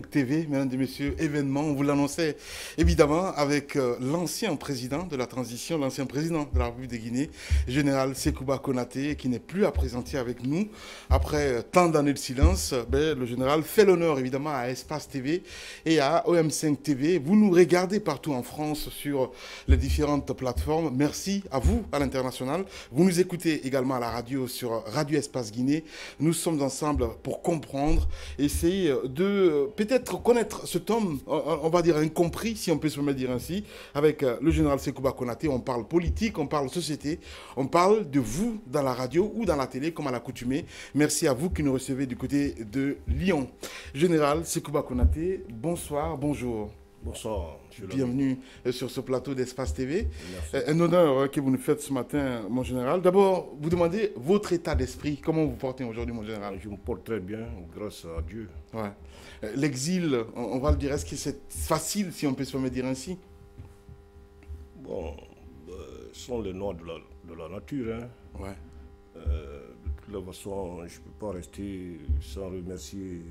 TV, mesdames et messieurs, événement, on vous l'annonçait évidemment avec l'ancien président de la transition, l'ancien président de la République de Guinée, général Sekouba Konaté, qui n'est plus à présenter avec nous. Après tant d'années de silence, le général fait l'honneur évidemment à Espace TV et à OM5 TV. Vous nous regardez partout en France sur les différentes plateformes. Merci à vous à l'international. Vous nous écoutez également à la radio sur Radio Espace Guinée. Nous sommes ensemble pour comprendre, essayer de peut-être connaître cet homme, on va dire incompris, si on peut se permettre de dire ainsi, avec le général Sekouba Konaté. On parle politique, on parle société, on parle de vous dans la radio ou dans la télé, comme à l'accoutumée. Merci à vous qui nous recevez du côté de Lyon. Général Sekouba Konaté, bonsoir, bonjour. Bonsoir. Bienvenue sur ce plateau d'Espace TV. Merci. Un honneur que vous nous faites ce matin, mon général. D'abord, vous demandez votre état d'esprit. Comment vous portez aujourd'hui, mon général? Je me porte très bien, grâce à Dieu. Ouais. L'exil, on va le dire, est-ce que c'est facile, si on peut se permettre de dire ainsi? Bon, ce sont les lois de la nature. Hein. Ouais. De toute façon, je ne peux pas rester sans remercier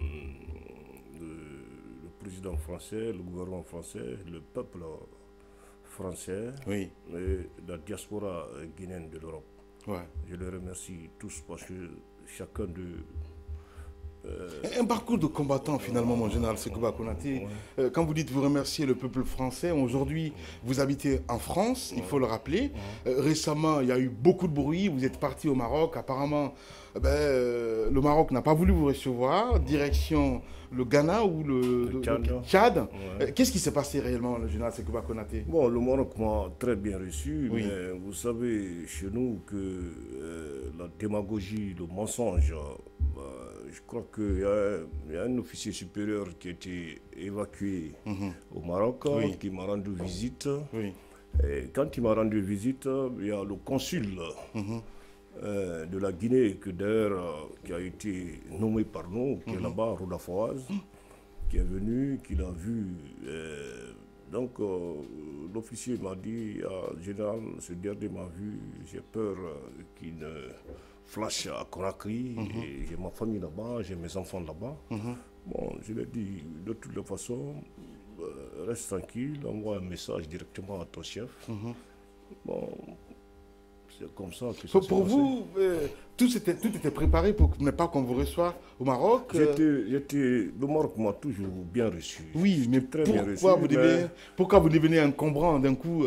le président français, le gouvernement français, le peuple français, oui, et la diaspora guinéenne de l'Europe. Ouais. Je les remercie tous parce que chacun d'eux... Un parcours de combattant finalement, mon général Sekouba Konaté. Ouais. Quand vous dites vous remercier le peuple français, aujourd'hui vous habitez en France, il faut le rappeler. Récemment, il y a eu beaucoup de bruit, vous êtes parti au Maroc. Apparemment, le Maroc n'a pas voulu vous recevoir. Direction le Ghana ou le Tchad. Ouais. Qu'est-ce qui s'est passé réellement, le général Sekouba Konaté? Bon, le Maroc m'a très bien reçu, oui, mais vous savez chez nous que la démagogie, le mensonge, je crois qu'il y a un officier supérieur qui a été évacué au Maroc, oui, qui m'a rendu visite. Oui. Et quand il m'a rendu visite, il y a le consul de la Guinée, qui a été nommé par nous, qui est là-bas, Roda Fawaz, qui est venu, qui l'a vu. Donc l'officier m'a dit, général, ce dernier m'a vu, j'ai peur qu'il ne flash à Conakry, et j'ai ma famille là-bas, j'ai mes enfants là-bas. Bon, je lui ai dit, de toutes les façons, reste tranquille, envoie un message directement à ton chef. Bon, c'est comme ça que ça pour vous, tout était préparé pour ne pas qu'on vous reçoive au Maroc? Le Maroc m'a toujours bien reçu. Oui, mais très bien reçu, pourquoi vous devenez encombrant d'un coup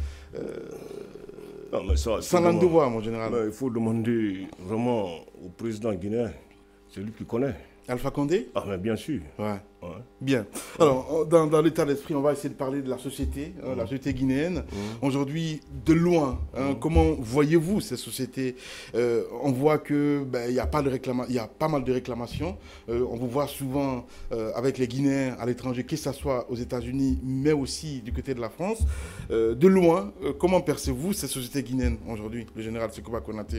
non, mais ça, sans l'en devoir, mon général? Il faut demander vraiment au président guinéen, c'est lui qui connaît. Alpha Condé? Ah, mais bien sûr. Ouais. Ouais. Bien. Alors, dans l'état d'esprit, on va essayer de parler de la société, la société guinéenne. Aujourd'hui, de loin, comment voyez-vous cette société? On voit que il y a pas mal de réclamations. On vous voit souvent avec les Guinéens à l'étranger, que ce soit aux États-Unis, mais aussi du côté de la France. De loin, comment percevez-vous cette société guinéenne aujourd'hui, le général Sekouba Konaté?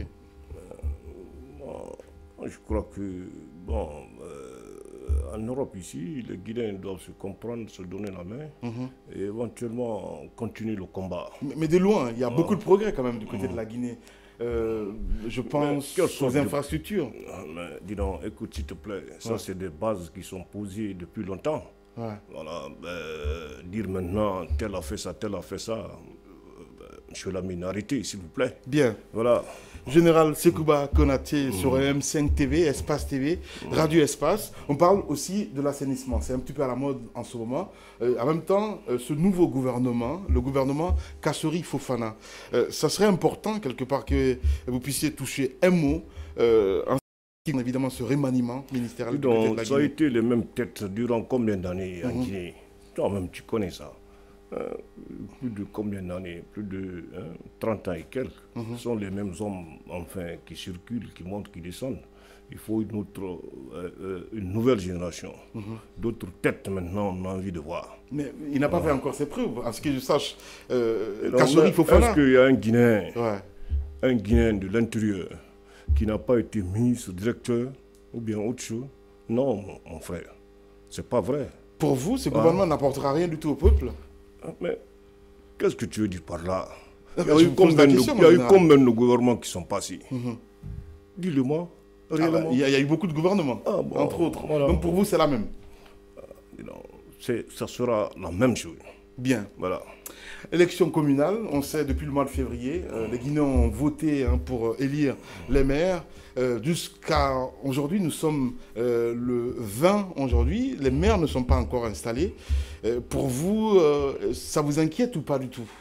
Je crois que, bon, en Europe ici, les Guinéens doivent se comprendre, se donner la main et éventuellement continuer le combat. Mais de loin, il y a beaucoup de progrès quand même du côté de la Guinée. Je pense aux infrastructures. Mais dis donc, écoute s'il te plaît, ça c'est des bases qui sont posées depuis longtemps. Ouais. Voilà, dire maintenant, tel a fait ça, je suis la minorité, s'il vous plaît. Bien. Voilà. Général Sekouba Konaté sur M5 TV, Espace TV, Radio Espace. On parle aussi de l'assainissement. C'est un petit peu à la mode en ce moment. En même temps, ce nouveau gouvernement, le gouvernement Kassori Fofana, ça serait important quelque part que vous puissiez toucher un mot évidemment ce remaniement ministériel. Donc, ça a été les mêmes têtes durant combien d'années en Guinée? Toi-même, tu connais ça. Plus de combien d'années? Plus de 30 ans et quelques. Ce sont les mêmes hommes, enfin, qui circulent, qui montent, qui descendent. Il faut une nouvelle génération. D'autres têtes, maintenant, on a envie de voir. Mais il n'a pas fait encore ses preuves, à ce que je sache. Kassori Fofana. Est-ce qu'il y a un Guinéen de l'intérieur qui n'a pas été ministre, directeur ou bien autre chose? Non, mon frère. C'est pas vrai. Pour vous, ce gouvernement n'apportera rien du tout au peuple? Mais qu'est-ce que tu veux dire par là? Il y a eu combien de gouvernements qui sont passés? Dis-le-moi. Il y a eu beaucoup de gouvernements, entre autres. Voilà. Donc pour vous, c'est la même? ça sera la même chose. Bien. Voilà. Élection communale, on sait depuis le mois de février, les Guinéens ont voté pour élire les maires. Jusqu'à aujourd'hui, nous sommes le 20 aujourd'hui, les maires ne sont pas encore installés. Pour vous, ça vous inquiète ou pas du tout?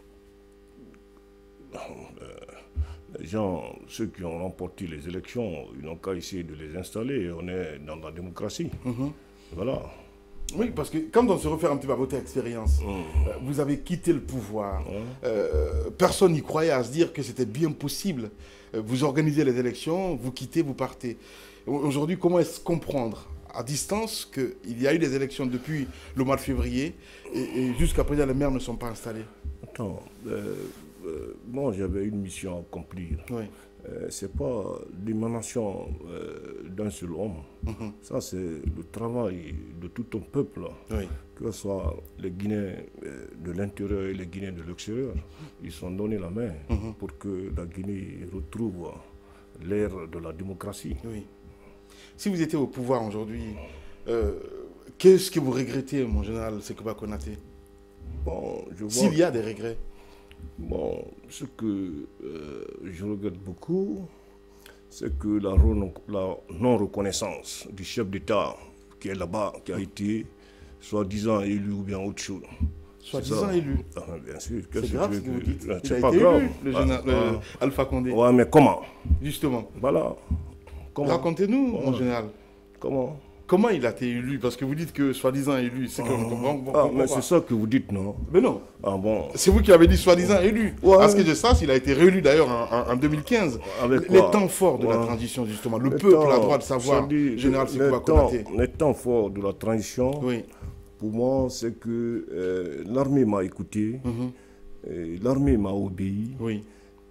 Les gens, ceux qui ont remporté les élections, ils n'ont qu'à essayer de les installer. On est dans la démocratie. Voilà. Oui, parce que quand on se refait un petit peu à votre expérience, vous avez quitté le pouvoir. Personne n'y croyait à se dire que c'était bien possible. Vous organisez les élections, vous quittez, vous partez. Aujourd'hui, comment est-ce comprendre à distance qu'il y a eu des élections depuis le mois de février et jusqu'à présent, les maires ne sont pas installés? Attends, moi j'avais une mission à accomplir. Oui. C'est pas l'émanation d'un seul homme. Ça, c'est le travail de tout un peuple, Oui. que ce soit les Guinéens de l'intérieur et les Guinéens de l'extérieur. Ils sont donnés la main pour que la Guinée retrouve l'ère de la démocratie. Oui. Si vous étiez au pouvoir aujourd'hui, qu'est-ce que vous regrettez, mon général Sekouba Konaté? Bon, je vois. S'il y a des regrets. Bon, ce que je regrette beaucoup, c'est que la non-reconnaissance du chef d'État qui est là-bas, qui a été soi-disant élu ou bien autre chose. Soi-disant élu. Ah, bien sûr. C'est grave ce que vous dites. C'est pas grave. Le Alpha Condé. Ouais, mais comment? Justement. Voilà. Comment? Racontez-nous, mon général. Comment? Comment il a été élu? Parce que vous dites que soi-disant élu, c'est qu'on comprend. Ah, mais c'est ça que vous dites, non? Mais non. Ah bon? C'est vous qui avez dit soi-disant élu. Ouais. À ce que je sache, il a été réélu d'ailleurs en 2015. Avec les quoi? temps forts de la transition, justement. Le peuple a le droit de savoir, général Sekouba Konaté. Les temps forts de la transition, Oui. pour moi, c'est que l'armée m'a écouté, l'armée m'a obéi. Oui.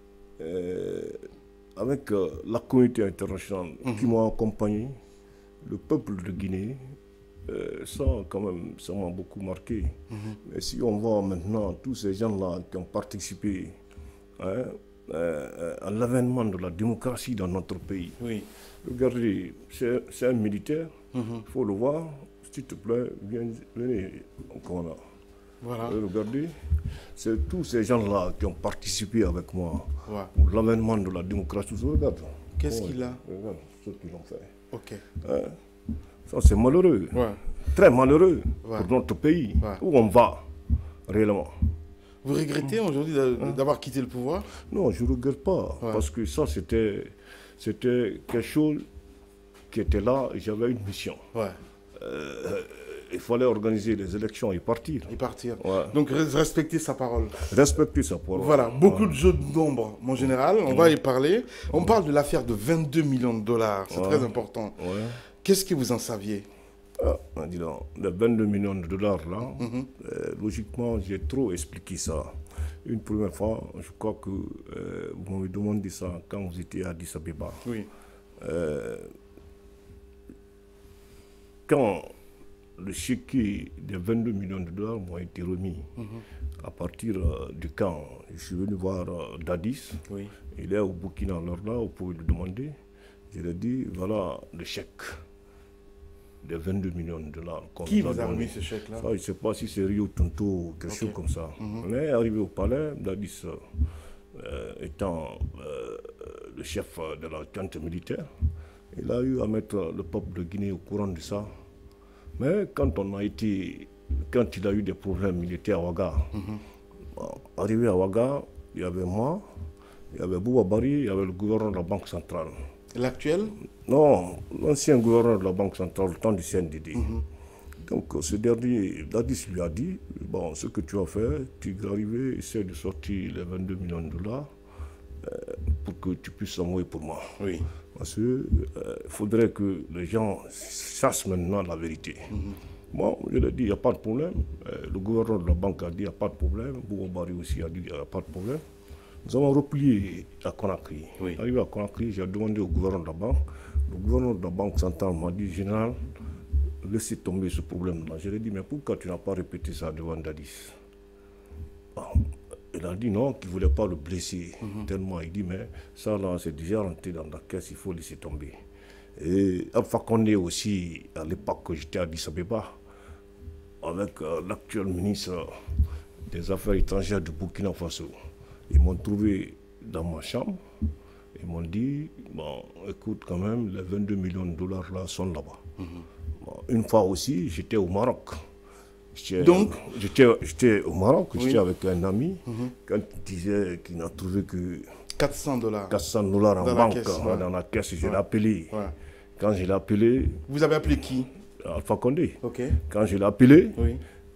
Avec la communauté internationale qui m'a accompagné, le peuple de Guinée, ça quand même, ça m'a beaucoup marqué. Mais si on voit maintenant tous ces gens-là qui ont participé à l'avènement de la démocratie dans notre pays, Oui. regardez, c'est un militaire, il faut le voir, s'il te plaît, venez, là. Voilà. Regardez, c'est tous ces gens-là qui ont participé avec moi Ouais. pour l'avènement de la démocratie. Regarde. Qu'est-ce qu'il a? Regarde ce qu'ils ont fait. Ok. Ça, c'est malheureux. Ouais. Très malheureux Ouais. pour notre pays. Ouais. Où on va, réellement. Vous regrettez aujourd'hui d'avoir quitté le pouvoir? Non, je ne regrette pas. Ouais. Parce que ça, c'était quelque chose qui était là et j'avais une mission. Ouais. Il fallait organiser les élections et partir. Et partir. Ouais. Donc respecter sa parole. Respecter sa parole. Voilà, beaucoup de jeux d'ombre, mon général, on va y parler. On parle de l'affaire de 22 millions de dollars, c'est très important. Ouais. Qu'est-ce que vous en saviez? Dis donc, les 22 millions de dollars là, logiquement, j'ai trop expliqué ça. Une première fois, je crois que vous m'avez demandé ça quand vous étiez à Addis Abeba. Oui. Quand le chéquier des 22 millions de dollars m'ont été remis à partir du camp, je suis venu voir Dadis. Oui. Il est au Burkina, alors là, vous pouvez le demander. Je lui ai dit, voilà le chèque des 22 millions de dollars. Qui vous a remis ce chèque-là? Je ne sais pas si c'est Rio Tonto ou quelque chose comme ça. On est arrivé au palais, Dadis étant le chef de la junte militaire, il a eu à mettre le peuple de Guinée au courant de ça. Mais quand il a eu des problèmes militaires à Ouaga, arrivé à Ouaga, il y avait moi, il y avait Bouba Bari, il y avait le gouverneur de la Banque centrale. L'actuel? Non, l'ancien gouverneur de la Banque centrale, le temps du CNDD. Donc ce dernier, Dadis lui a dit, bon, ce que tu as fait, tu es arrivé, essaie de sortir les 22 millions de dollars pour que tu puisses envoyer pour moi. Oui. Parce qu'il faudrait que les gens sachent maintenant la vérité. Moi, je l'ai dit, il n'y a pas de problème. Le gouverneur de la banque a dit, il n'y a pas de problème. Bouba aussi a dit, il n'y a pas de problème. Nous avons replié à Conakry. Oui. Arrivé à Conakry, j'ai demandé au gouverneur de la banque. Le gouverneur de la banque centrale m'a dit, général, laissez tomber ce problème-là. Je lui ai dit, mais pourquoi tu n'as pas répété ça devant Dadis? Il a dit non, qu'il ne voulait pas le blesser tellement. Il dit, mais ça là, c'est déjà rentré dans la caisse, il faut laisser tomber. Et Alpha Condé aussi, à l'époque que j'étais à Addis Abeba, avec l'actuel ministre des Affaires étrangères du Burkina Faso. Ils m'ont trouvé dans ma chambre. Ils m'ont dit, bon, écoute, quand même, les 22 millions de dollars là sont là-bas. Bon, une fois aussi, j'étais au Maroc. Donc j'étais au Maroc, j'étais avec un ami. Quand il disait qu'il n'a trouvé que 400 dollars. 400 dollars en banque, caisse, dans la caisse, je l'ai appelé. Ouais. Quand je l'ai appelé... Vous avez appelé qui? Alpha Condé. Ok. Quand je l'ai appelé, Oui.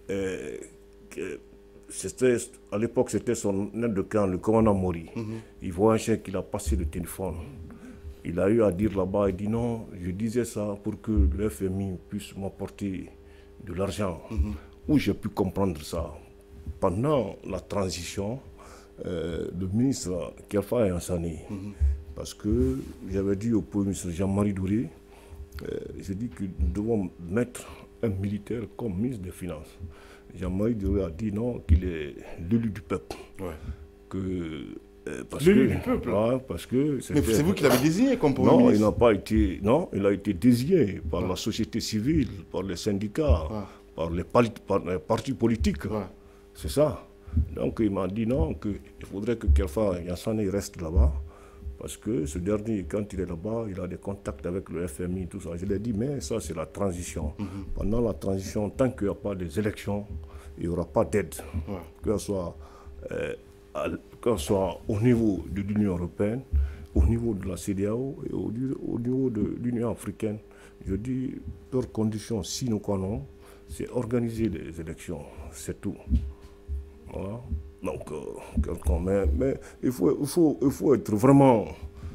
à l'époque, c'était son aide de camp, le commandant Mori. Il voit un chèque qu'il a passé le téléphone. Il a eu à dire là-bas, il dit non, je disais ça pour que le FMI puisse m'apporter de l'argent. Où j'ai pu comprendre ça? Pendant la transition, le ministre Kelfa Yansani, parce que j'avais dit au Premier ministre Jean-Marie Douré, j'ai dit que nous devons mettre un militaire comme ministre des Finances. Jean-Marie Douré a dit non, qu'il est l'élu du peuple. Ouais. L'élu du peuple. Ouais, parce que mais c'est vous qui l'avez désigné comme Premier non, ministre? il n'a pas été. Non, il a été désigné par la société civile, par les syndicats, par les partis politiques. C'est ça. Donc il m'a dit non, qu'il faudrait que Kelfa Yansani reste là-bas. Parce que ce dernier, quand il est là-bas, il a des contacts avec le FMI, tout ça. Je lui ai dit, mais ça, c'est la transition. Pendant la transition, tant qu'il n'y a pas des élections, il n'y aura pas d'aide. Que ce soit au niveau de l'Union européenne, au niveau de la CEDEAO et au niveau de l'Union africaine. Je dis, leurs conditions sine qua non, c'est organiser les élections, c'est tout. Voilà. Donc, mais il faut être vraiment...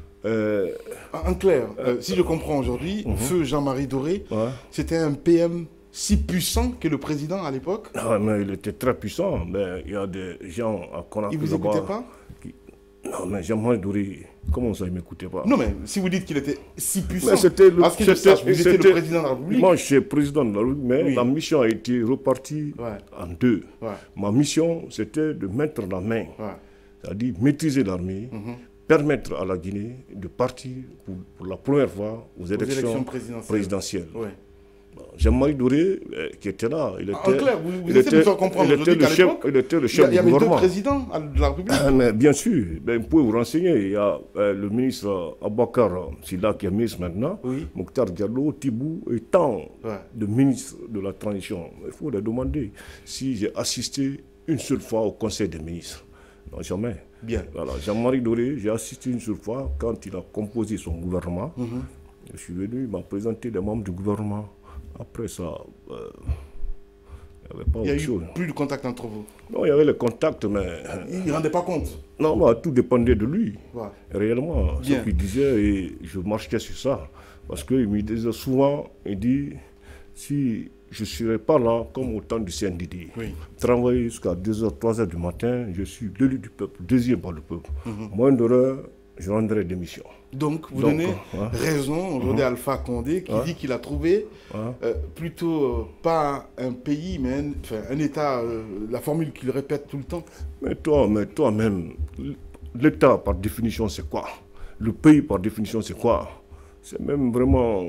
En clair, si je comprends aujourd'hui, Feu Jean-Marie Douré, c'était un PM si puissant que le président à l'époque? Ah, mais il était très puissant. Mais il y a des gens à Conakry. Il ne vous écoutait pas? Non, mais Jean-Marie Douré, comment ça, il ne m'écoutait pas? Non, mais si vous dites qu'il était si puissant, parce que je sache, vous étiez le président de la République. Moi, je suis président de la République, mais la mission a été repartie en deux. Ma mission, c'était de mettre la main, c'est-à-dire maîtriser l'armée, permettre à la Guinée de partir pour la première fois aux élections présidentielles. Jean-Marie Douré, qui était là, il était... En clair, vous essayez de faire comprendre aujourd'hui qu'à l'époque, il était le chef du gouvernement. Il y avait deux présidents de la République. Mais bien sûr, vous pouvez vous renseigner. Il y a le ministre Abakar Silla, qui est ministre maintenant, Mokhtar Diallo, Tibou et tant de ministres de la transition. Il faut leur demander si j'ai assisté une seule fois au Conseil des ministres. Non, jamais. Bien. Voilà, Jean-Marie Douré, j'ai assisté une seule fois quand il a composé son gouvernement. Je suis venu, il m'a présenté des membres du gouvernement. Après ça, il n'y avait pas autre chose. Il n'y a eu plus de contact entre vous? Non, il y avait les contacts, mais... Il ne rendait pas compte? Non, tout dépendait de lui. Réellement, ce qu'il disait, et je marchais sur ça. Parce qu'il me disait souvent, il dit, si je ne serais pas là, comme au temps du CNDD, travailler jusqu'à 2h, 3h du matin, je suis l'élu du peuple, deuxième par le peuple. Moins d'heures, je rendrai démission. Donc, vous donnez raison aujourd'hui à Alpha Condé qui dit qu'il a trouvé plutôt pas un pays, mais un État, la formule qu'il répète tout le temps. Mais toi-même, l'État par définition c'est quoi? Le pays par définition c'est quoi? C'est même vraiment...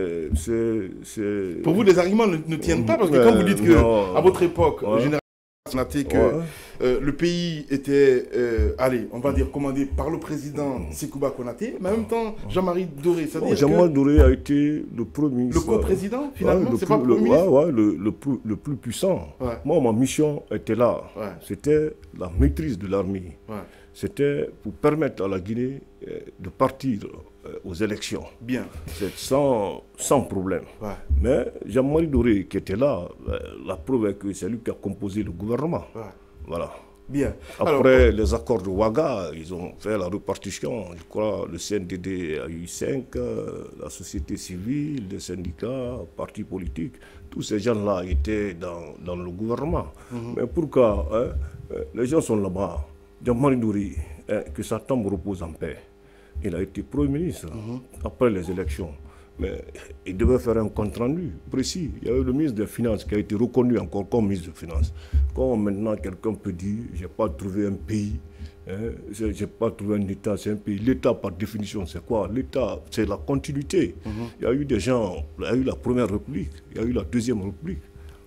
Pour vous, les arguments ne tiennent pas parce que quand vous dites qu'à votre époque, généralement, que le pays était, on va dire, commandé par le président Sékouba Konaté, mais en même temps, Jean-Marie Douré, c'est-à-dire Jean-Marie Douré a été le premier ministre... Le co-président, finalement, c'est pas le premier ministre? Le plus puissant. Moi, ma mission était là. C'était la maîtrise de l'armée. C'était pour permettre à la Guinée de partir aux élections. Bien. C'est sans problème. Mais Jean-Marie Douré, qui était là, la preuve est que c'est lui qui a composé le gouvernement. Voilà. Bien. Après les accords de Ouaga, ils ont fait la répartition. Je crois le CNDD a eu 5, la société civile, les syndicats, partis politiques. Tous ces gens-là étaient dans le gouvernement. Mais pourquoi les gens sont là-bas? Jean-Marie Douré, que sa tombe repose en paix. Il a été Premier ministre après les élections. Mais il devait faire un compte-rendu précis. Il y a eu le ministre des Finances qui a été reconnu encore comme ministre des Finances. Quand maintenant quelqu'un peut dire « je n'ai pas trouvé un pays, je n'ai pas trouvé un État, c'est un pays ». L'État, par définition, c'est quoi? L'État, c'est la continuité. Il y a eu des gens, il y a eu la Première République, il y a eu la Deuxième République.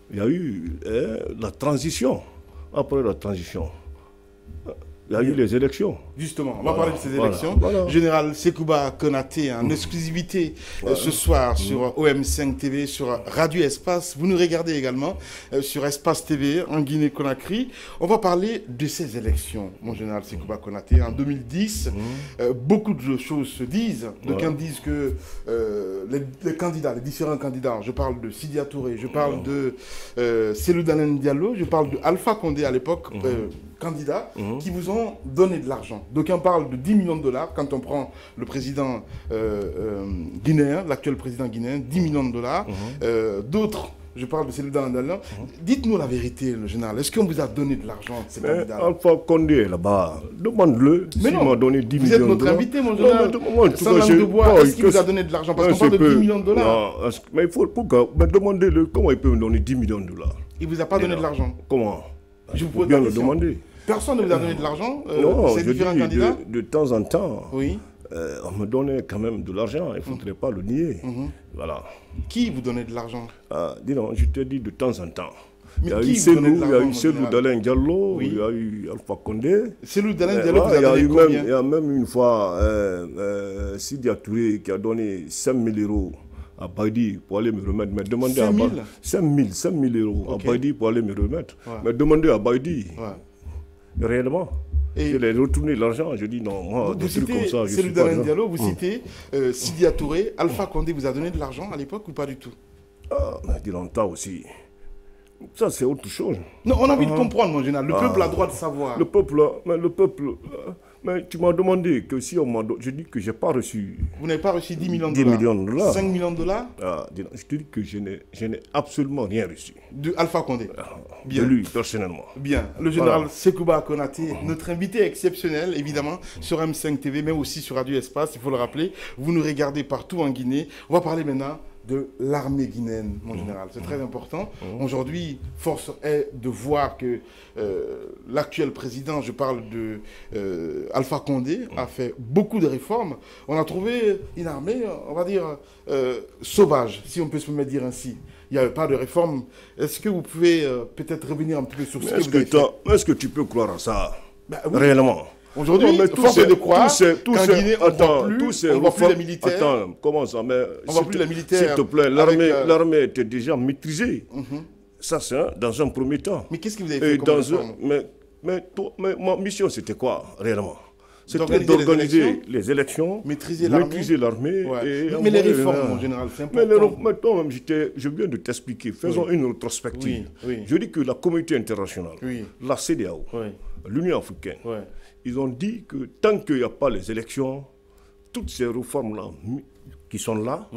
il y a eu la transition. Après la transition, il y a eu les élections. Justement, on va parler de ces élections. Général Sekouba Konaté, en exclusivité ce soir sur OM5 TV, sur Radio Espace. Vous nous regardez également sur Espace TV en Guinée-Conakry. On va parler de ces élections, mon général Sekouba Konaté. En 2010, beaucoup de choses se disent. D'aucuns disent que les candidats, les différents candidats, je parle de Sidia Touré, je parle de Cellou Dalein Diallo, je parle de Alpha Condé à l'époque, candidats qui vous ont donné de l'argent. D'aucuns parlent de 10 millions de dollars quand on prend le président guinéen, l'actuel président guinéen, 10 millions de dollars. D'autres, je parle de Cellou Dalein Diallo. Dites-nous la vérité, le général. Est-ce qu'on vous a donné de l'argent, ces candidats? Alpha Condé, là-bas, demande-le s'il m'a donné 10 millions de dollars. Vous êtes notre invité, mon général. Sans langue de bois, est-ce qu'il vous a donné de l'argent? Parce qu'on parle de 10 millions de dollars. Non, mais il faut, pourquoi? Demandez-le, comment il peut me donner 10 millions de dollars? Il ne vous a pas donné de l'argent? Comment? Je vous pose bien la le question. demander. Personne ne vous a donné de l'argent, non, ces différents candidats? De temps en temps, oui. On me donnait quand même de l'argent, il ne faudrait pas le nier. Voilà. Qui vous donnait de l'argent? Dis donc, je te dis de temps en temps. Mais il y a qui eu vous donnait de Cellou, il y a l'argent, eu Cellou général? Dalein Diallo, Oui. il y a eu Alpha Condé. Cellou Dalein Diallo vous a il y a donné eu combien? il y a même une fois Sidia Touré qui a donné 5 000 euros à Baïdi pour aller me remettre. Mais demandez 5 000? à 5 000 euros Ok. à Baïdi pour aller me remettre. Ouais. Mais demandez à Baïdi, Ouais. réellement. Et Je l'ai retourné l'argent, je dis non, moi, vous des trucs comme citez ça, je Cellou suis pas Dalein dedans. Diallo, vous citez Sidia Touré, Alpha Condé vous a donné de l'argent à l'époque ou pas du tout? Ah, mais dis longtemps aussi. Ça, c'est autre chose. Non, on a envie de comprendre, mon général. Le peuple a droit de savoir. Le peuple, mais tu m'as demandé que si on m'a donné, je dis que je n'ai pas reçu Vous n'avez pas reçu 10 millions de 10 dollars? millions de dollars. 5 millions de dollars Je te dis que je n'ai absolument rien reçu. de Alpha Condé. De lui, personnellement. Bien. Le général Sekouba Konaté, notre invité exceptionnel, évidemment, sur M5 TV, mais aussi sur Radio Espace, il faut le rappeler. Vous nous regardez partout en Guinée. On va parler maintenant de l'armée guinéenne, mon général. C'est très important. Aujourd'hui, force est de voir que l'actuel président, je parle de Alpha Condé, a fait beaucoup de réformes. On a trouvé une armée, on va dire, sauvage, si on peut se permettre de dire ainsi. Il n'y avait pas de réforme. Est-ce que vous pouvez peut-être revenir un petit peu sur ce que vous avez fait? Est-ce que tu peux croire à ça? Ben oui. Réellement? Aujourd'hui, force est de croire qu'en Guinée, on ne voit plus les militaires. Attends, comment ça? Mais on ne voit plus les militaires. S'il te plaît, l'armée était déjà maîtrisée. Ça, c'est dans un premier temps. Mais qu'est-ce que vous avez fait comme réforme? Mais ma mission, c'était quoi, réellement? C'était d'organiser les élections, maîtriser l'armée. Ouais. Mais les réformes, en général, c'est important. Mais maintenant, je viens de t'expliquer. Faisons une rétrospective. Oui. Je dis que la communauté internationale, la CEDEAO, l'Union africaine, ils ont dit que tant qu'il n'y a pas les élections, toutes ces réformes-là qui sont là,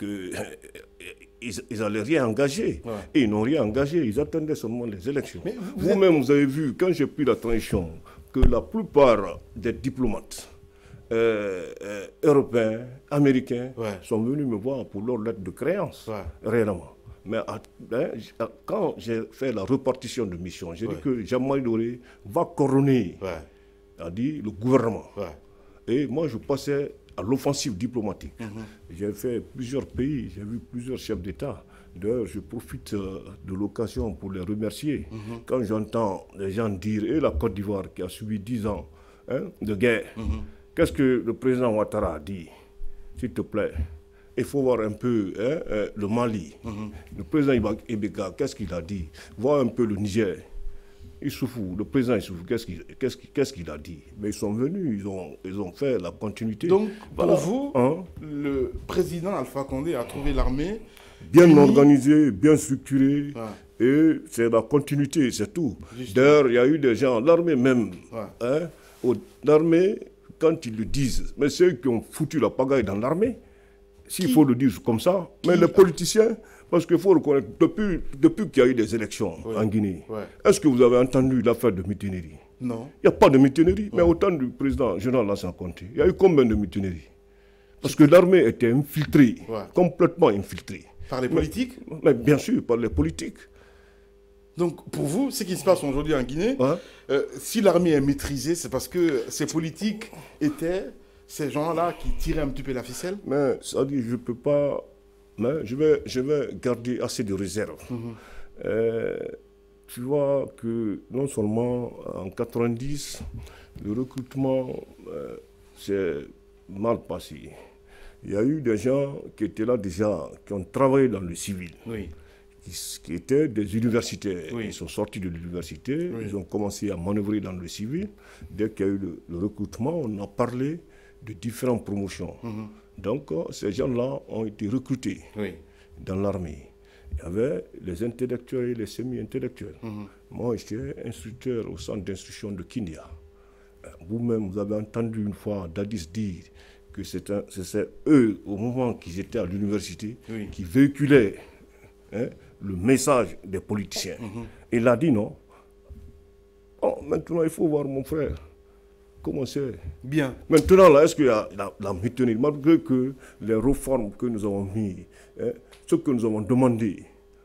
ils n'allaient rien engager. Et ils n'ont rien engagé. Ils attendaient seulement les élections. Vous-même, vous avez vu, quand j'ai pris la transition, que la plupart des diplomates européens, américains, sont venus me voir pour leur lettre de créance, réellement. Mais quand j'ai fait la répartition de mission, j'ai dit que Jean-Marie Doré va couronner, a dit le gouvernement. Et moi, je passais à l'offensive diplomatique. J'ai fait plusieurs pays, j'ai vu plusieurs chefs d'État. D'ailleurs, je profite de l'occasion pour les remercier. Quand j'entends les gens dire, et la Côte d'Ivoire qui a subi 10 ans de guerre, qu'est-ce que le président Ouattara a dit? S'il te plaît, il faut voir un peu le Mali. Le président Ibeka, qu'est-ce qu'il a dit? Voir un peu le Niger. Issoufou, le président Issoufou, qu'est-ce qu'il a dit? Mais ils sont venus, ils ont fait la continuité. Donc, pour vous, le président Alpha Condé a trouvé l'armée bien organisée, bien structurée, et c'est la continuité, c'est tout. D'ailleurs, il y a eu des gens, l'armée même, l'armée, quand ils le disent, mais ceux qui ont foutu la pagaille dans l'armée, s'il faut le dire comme ça, mais les politiciens, parce qu'il faut reconnaître, depuis qu'il y a eu des élections en Guinée, est-ce que vous avez entendu l'affaire de mutinerie? Non. Il n'y a pas de mutinerie, mais au temps du président général Lassana Conté, il y a eu combien de mutineries? Parce que l'armée était infiltrée, complètement infiltrée. Par les politiques? Mais bien sûr, par les politiques. Donc, pour vous, ce qui se passe aujourd'hui en Guinée, si l'armée est maîtrisée, c'est parce que ces politiques étaient ces gens-là qui tiraient un petit peu la ficelle? Mais ça dit, je ne peux pas... Mais je vais garder assez de réserve. Tu vois que non seulement en 90, le recrutement s'est mal passé. Il y a eu des gens qui étaient là déjà, qui ont travaillé dans le civil, qui étaient des universitaires. Ils sont sortis de l'université, ils ont commencé à manœuvrer dans le civil. Dès qu'il y a eu le recrutement, on a parlé de différentes promotions. Donc, ces gens-là ont été recrutés dans l'armée. Il y avait les intellectuels et les semi-intellectuels. Moi, j'étais instructeur au centre d'instruction de Kindia. Vous-même, vous avez entendu une fois Dadis dire que c'est eux, au moment qu'ils étaient à l'université, qui véhiculaient le message des politiciens. Il a dit non. Oh, maintenant, il faut voir mon frère. Comment c'est? Bien. Maintenant, là, est-ce qu'il y a la méthode, malgré que les réformes que nous avons mises, ce que nous avons demandé,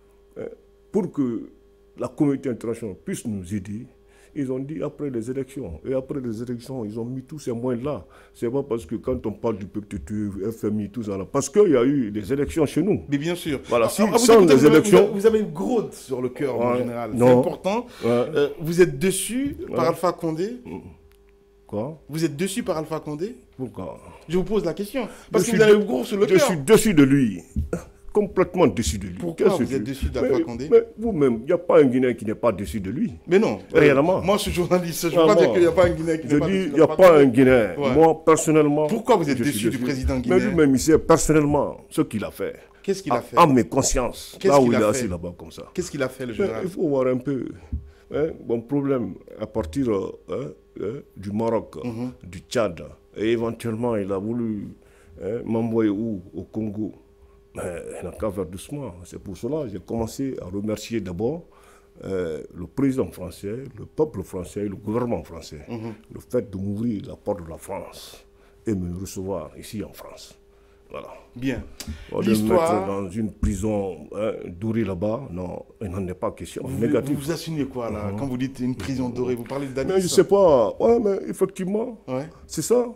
pour que la communauté internationale puisse nous aider, ils ont dit après les élections. Et après les élections, ils ont mis tous ces moyens-là. C'est pas parce que quand on parle du PPTU, FMI, tout ça là, parce qu'il y a eu des élections chez nous. Mais bien sûr. Voilà, sans les élections... Vous avez une goutte sur le cœur, en général. C'est important. Vous êtes déçu par Alpha Condé? Quoi? Vous êtes déçu par Alpha Condé? Pourquoi? Je vous pose la question. Parce que vous avez une goutte sur le cœur. Je suis déçu de lui. Complètement déçu de lui. Pourquoi vous êtes déçu d'Alpha Condé? Mais vous-même, il n'y a pas un Guinéen qui n'est pas déçu de lui. Mais non. Réellement. Moi, je suis journaliste. Je ne veux pas dire qu'il n'y a pas un Guinéen qui n'est pas déçu. Je dis, il n'y a pas un Guinéen. Moi, personnellement... Pourquoi vous êtes déçu du président guinéen? Mais lui-même, il sait personnellement ce qu'il a fait. Qu'est-ce qu'il a fait? À mes consciences. Là où il est assis là-bas comme ça. Qu'est-ce qu'il a fait, le général? Il faut voir un peu. Bon problème à partir du Maroc, du Tchad. Et éventuellement, il a voulu m'envoyer où? Au Congo. Mais il n'a qu'à faire doucement. C'est pour cela que j'ai commencé à remercier d'abord le président français, le peuple français, le gouvernement français. Le fait de m'ouvrir la porte de la France et me recevoir ici en France. Voilà. Bien. L'histoire... mettre dans une prison dorée là-bas, non, il n'en est pas question. Vous vous assignez quoi là? Quand vous dites une prison dorée, vous parlez de Dadis? Mais je ne sais pas. Ouais, mais effectivement, c'est ça.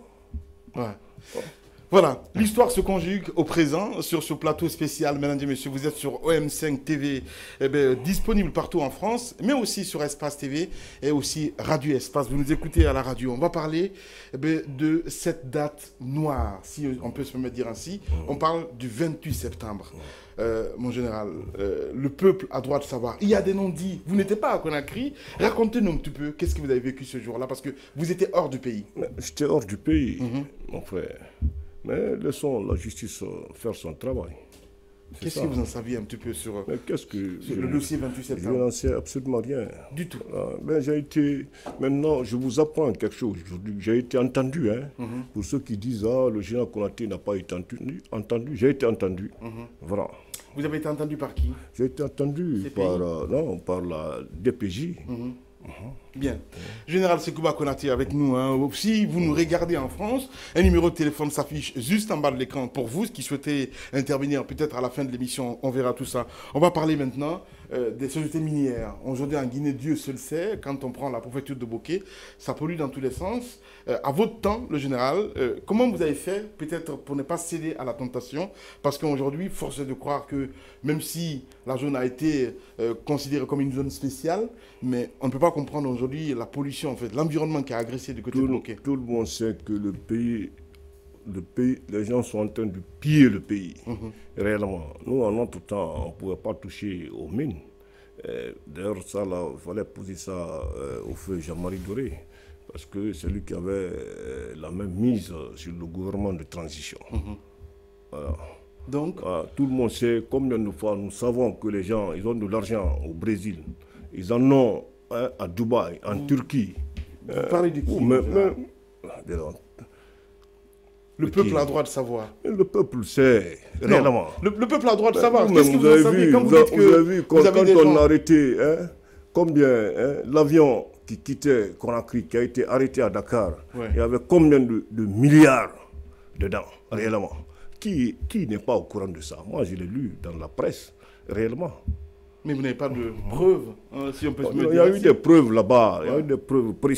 Voilà, l'histoire se conjugue au présent sur ce plateau spécial. Mesdames et messieurs, vous êtes sur OM5 TV, disponible partout en France, mais aussi sur Espace TV et aussi Radio Espace. Vous nous écoutez à la radio. On va parler de cette date noire, si on peut se permettre de dire ainsi. On parle du 28 septembre. Mon général, le peuple a droit de savoir. Il y a des non-dits. Vous n'étiez pas à Conakry. Racontez-nous un petit peu qu'est-ce que vous avez vécu ce jour-là, parce que vous étiez hors du pays. J'étais hors du pays, mon frère. Mais laissons la justice faire son travail. Qu'est-ce que vous en saviez un petit peu sur, sur le dossier 28 septembre? Je n'en sais absolument rien. Du tout. Mais j'ai été... Maintenant, je vous apprends quelque chose. J'ai été entendu. Pour ceux qui disent le général Konaté n'a pas été entendu. J'ai été entendu. Voilà. Vous avez été entendu par qui? J'ai été entendu par la DPJ. Bien. Général Sekouba Konaté avec nous. Si vous nous regardez en France, un numéro de téléphone s'affiche juste en bas de l'écran pour vous qui souhaitez intervenir peut-être à la fin de l'émission. On verra tout ça. On va parler maintenant des sociétés minières. Aujourd'hui en Guinée, Dieu seul sait, quand on prend la préfecture de Boké, ça pollue dans tous les sens. À votre temps, le général, comment vous avez fait peut-être pour ne pas céder à la tentation? Parce qu'aujourd'hui, force est de croire que même si la zone a été considérée comme une zone spéciale, mais on ne peut pas comprendre aujourd'hui la pollution, en fait, l'environnement qui a agressé du côté de Boké. Tout le monde sait que le pays, les gens sont en train de piller le pays, réellement. Nous, en notre temps, on ne pouvait pas toucher aux mines. D'ailleurs, ça, là, il fallait poser ça au feu Jean-Marie Doré, parce que c'est lui qui avait la même mise sur le gouvernement de transition. Voilà. Donc, tout le monde sait combien de fois nous savons que les gens, ils ont de l'argent au Brésil, ils en ont à Dubaï, en Turquie. Vous parlez de qui? Le peuple a le droit de savoir. Le peuple sait, réellement. Le peuple a le droit de savoir. Qu'est-ce que vous avez savez quand vous dites que vous avez vu, quand on a arrêté, combien l'avion qui quittait Conakry, qui a été arrêté à Dakar, il y avait combien de milliards dedans, réellement. Qui n'est pas au courant de ça? Moi, je l'ai lu dans la presse, réellement. Mais vous n'avez pas de preuves, si on peut se dire. Il y a eu des preuves là-bas, il y a eu des preuves précises.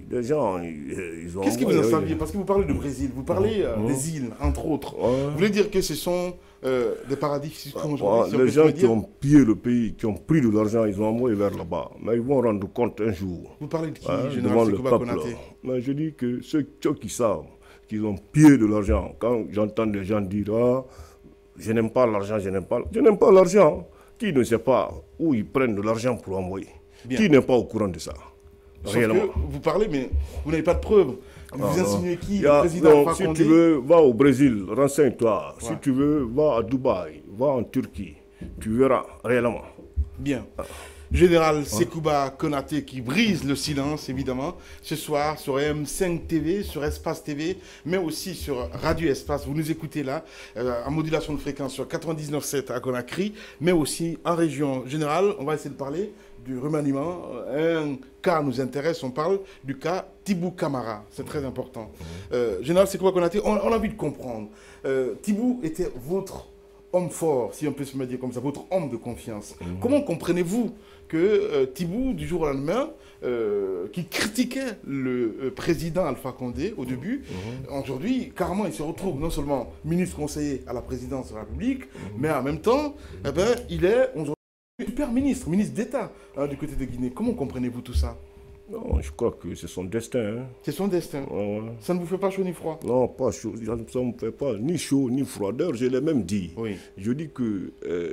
Les gens, ils ont... Qu'est-ce que vous en saviez? Parce que vous parlez de Brésil, vous parlez des îles, entre autres. Vous voulez dire que ce sont des paradis fiscaux aujourd'hui? Les gens qui ont pillé le pays, qui ont pris de l'argent, ils ont envoyé vers là-bas. Mais ils vont rendre compte un jour. Vous parlez de qui, devant le peuple. Mais je dis que ceux qui savent qu'ils ont pillé de l'argent, quand j'entends des gens dire « Ah, je n'aime pas l'argent, je n'aime pas l'argent », qui ne sait pas où ils prennent de l'argent pour envoyer? Bien. Qui n'est pas au courant de ça? Réellement. Vous parlez, mais vous n'avez pas de preuves. Vous insinuez qui? Le président Alpha Condé? Si tu veux, va au Brésil, renseigne-toi. Ouais. Si tu veux, va à Dubaï, va en Turquie. Tu verras réellement. Bien. Général Sekouba Konaté qui brise le silence, évidemment, ce soir sur M5 TV, sur Espace TV, mais aussi sur Radio Espace. Vous nous écoutez là, en modulation de fréquence sur 99.7 à Conakry, mais aussi en région. Général, on va essayer de parler du remaniement. Un cas nous intéresse, on parle du cas Tibou Camara, c'est très important. Général Sekouba Konaté, on a envie de comprendre. Tibou était votre homme fort, si on peut se dire comme ça, votre homme de confiance. Comment comprenez-vous que Tibou, du jour au lendemain, qui critiquait le président Alpha Condé au début, aujourd'hui, carrément, il se retrouve non seulement ministre conseiller à la présidence de la République, mais en même temps, eh ben, il est aujourd'hui super ministre d'État du côté de Guinée. Comment comprenez-vous tout ça? Non, je crois que c'est son destin. Hein. C'est son destin. Ça ne vous fait pas chaud ni froid? Non, pas chaud. Ça ne me fait pas ni chaud ni froid. D'ailleurs, je l'ai même dit. Oui. Je dis que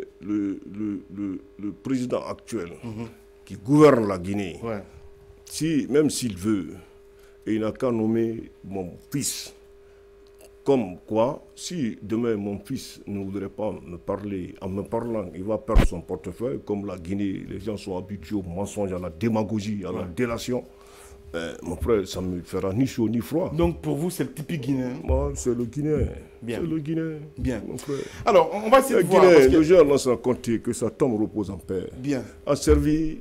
le président actuel qui gouverne la Guinée, même s'il veut, il n'a qu'à nommer mon fils. Comme quoi, si demain mon fils ne voudrait pas me parler, en me parlant, il va perdre son portefeuille. Comme la Guinée, les gens sont habitués au mensonge, à la démagogie, à la délation. Mon frère, ça ne me fera ni chaud ni froid. Donc pour vous, c'est le typique Guinéen? Moi, c'est le Guinéen. Bien. C'est le Guinéen. Bien. Mon frère. Alors, on va essayer de voir. Guinéen, le jeune lance à compter que sa tombe repose en paix. Bien. A servi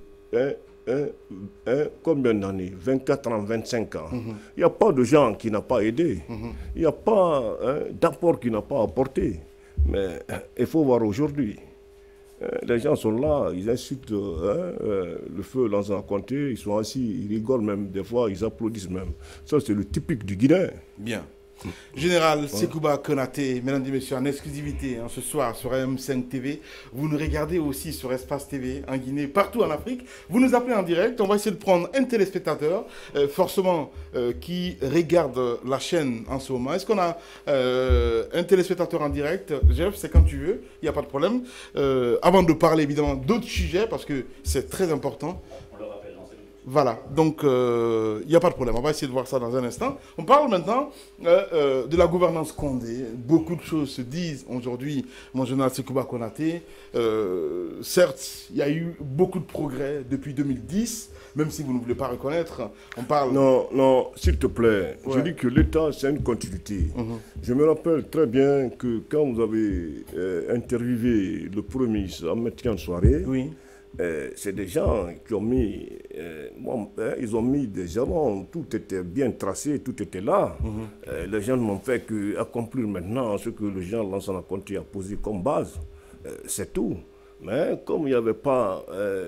combien d'années? 24 ans, 25 ans. Il n'y a pas de gens qui n'ont pas aidé. Il n'y a pas d'apport qui n'a pas apporté. Mais il faut voir aujourd'hui. Les gens sont là, ils insultent le feu Lansana Conté, ils sont assis, ils rigolent même, des fois ils applaudissent même. Ça c'est le typique du Guinéen. Bien. Général Sekouba Konaté, mesdames et messieurs, en exclusivité ce soir sur M5 TV. Vous nous regardez aussi sur Espace TV en Guinée, partout en Afrique. Vous nous appelez en direct. On va essayer de prendre un téléspectateur, forcément, qui regarde la chaîne en ce moment. Est-ce qu'on a un téléspectateur en direct? Jeff, c'est quand tu veux, il n'y a pas de problème. Avant de parler évidemment d'autres sujets, parce que c'est très important. Voilà, donc il n'y a pas de problème, on va essayer de voir ça dans un instant. On parle maintenant de la gouvernance Condé. Beaucoup de choses se disent aujourd'hui, mon général Sekouba Konaté. Certes, il y a eu beaucoup de progrès depuis 2010, même si vous ne voulez pas reconnaître. On parle... Non, s'il te plaît, je dis que l'État, c'est une continuité. Je me rappelle très bien que quand vous avez interviewé le Premier ministre en maintien de soirée, c'est des gens qui ont mis, ils ont mis des jalons, tout était bien tracé, tout était là. Les gens n'ont fait qu'accomplir maintenant ce que le gens Lansana Conté a posé comme base, c'est tout. Mais comme il n'y avait pas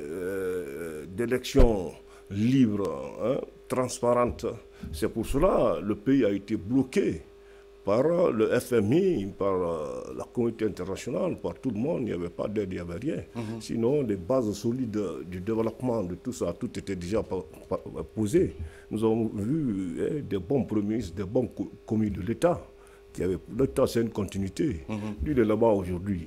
d'élection libre, transparente, c'est pour cela que le pays a été bloqué par le FMI, par la communauté internationale, par tout le monde. Il n'y avait pas d'aide, il n'y avait rien. Sinon, les bases solides du développement de tout ça, tout était déjà posé. Nous avons vu des bons premiers ministres, des bons commis de l'État. L'État, c'est une continuité. Lui, il est là-bas aujourd'hui.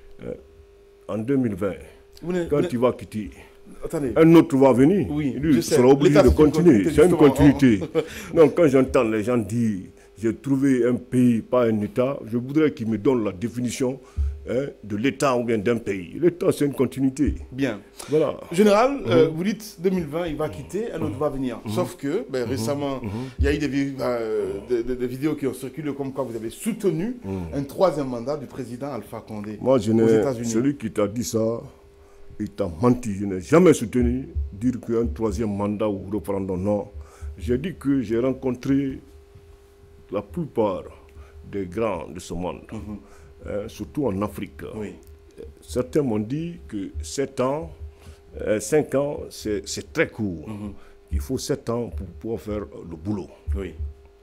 En 2020, quand il va quitter, un autre va venir. Lui, il sera obligé de continuer. C'est une continuité. Donc, quand j'entends les gens dire j'ai trouvé un pays, pas un État, je voudrais qu'ils me donnent la définition de l'État ou bien d'un pays. L'État, c'est une continuité. Bien. Voilà. Général, vous dites 2020, il va quitter, un autre va venir. Sauf que, récemment, il y a eu des vidéos qui ont circulé comme quoi vous avez soutenu un troisième mandat du président Alpha Condé. Moi, celui qui t'a dit ça, il t'a menti. Je n'ai jamais soutenu dire qu'un troisième mandat ou référendum, non. J'ai dit que j'ai rencontré la plupart des grands de ce monde, surtout en Afrique. Certains m'ont dit que 7 ans, 5 ans, c'est très court. il faut 7 ans pour pouvoir faire le boulot. Oui.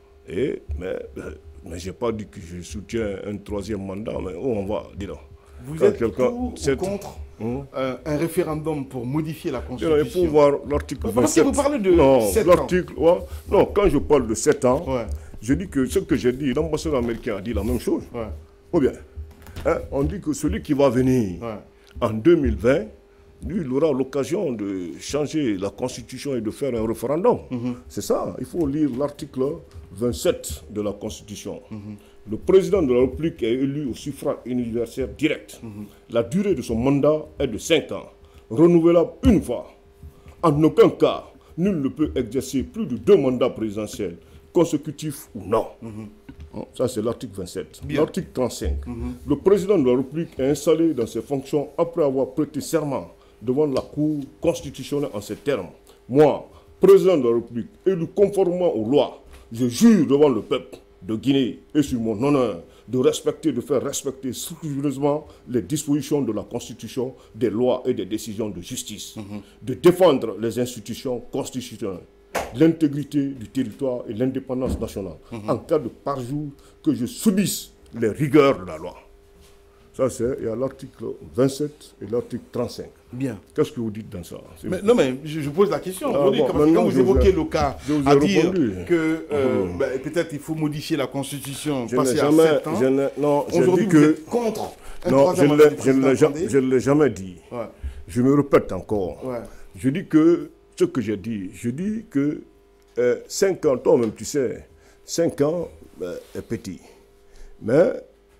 Mais je n'ai pas dit que je soutiens un 3e mandat, mais où on va, dis donc. Vous êtes pour ou contre un référendum pour modifier la Constitution? Il faut voir l'article 27. Parce que vous parlez de 7 ans. Non, quand je parle de 7 ans, je dis que ce que j'ai dit, l'ambassadeur américain a dit la même chose. Ou bien, on dit que celui qui va venir en 2020, lui, il aura l'occasion de changer la Constitution et de faire un référendum. C'est ça, il faut lire l'article 27 de la Constitution. Le président de la République est élu au suffrage universel direct. La durée de son mandat est de 5 ans, renouvelable une fois. En aucun cas, nul ne peut exercer plus de 2 mandats présidentiels, consécutifs ou non. Ça, c'est l'article 27. L'article 35. Le président de la République est installé dans ses fonctions après avoir prêté serment devant la Cour constitutionnelle en ces termes. Moi, président de la République, élu conformément aux lois, je jure devant le peuple de Guinée et sur mon honneur de respecter, de faire respecter scrupuleusement les dispositions de la Constitution, des lois et des décisions de justice, de défendre les institutions constitutionnelles, l'intégrité du territoire et l'indépendance nationale, en cas de parjure que je subisse les rigueurs de la loi. Ça, il y a l'article 27 et l'article 35. Bien. Qu'est-ce que vous dites dans ça? Non, mais je pose la question. Quand vous évoquez le cas, à dire que peut-être il faut modifier la Constitution, passer à 7 ans, aujourd'hui vous êtes contre un troisième mandat du président Condé. Je ne l'ai jamais dit. Je me répète encore. Je dis que, ce que j'ai dit, je dis que 5 ans, toi-même tu sais, 5 ans est petit. Mais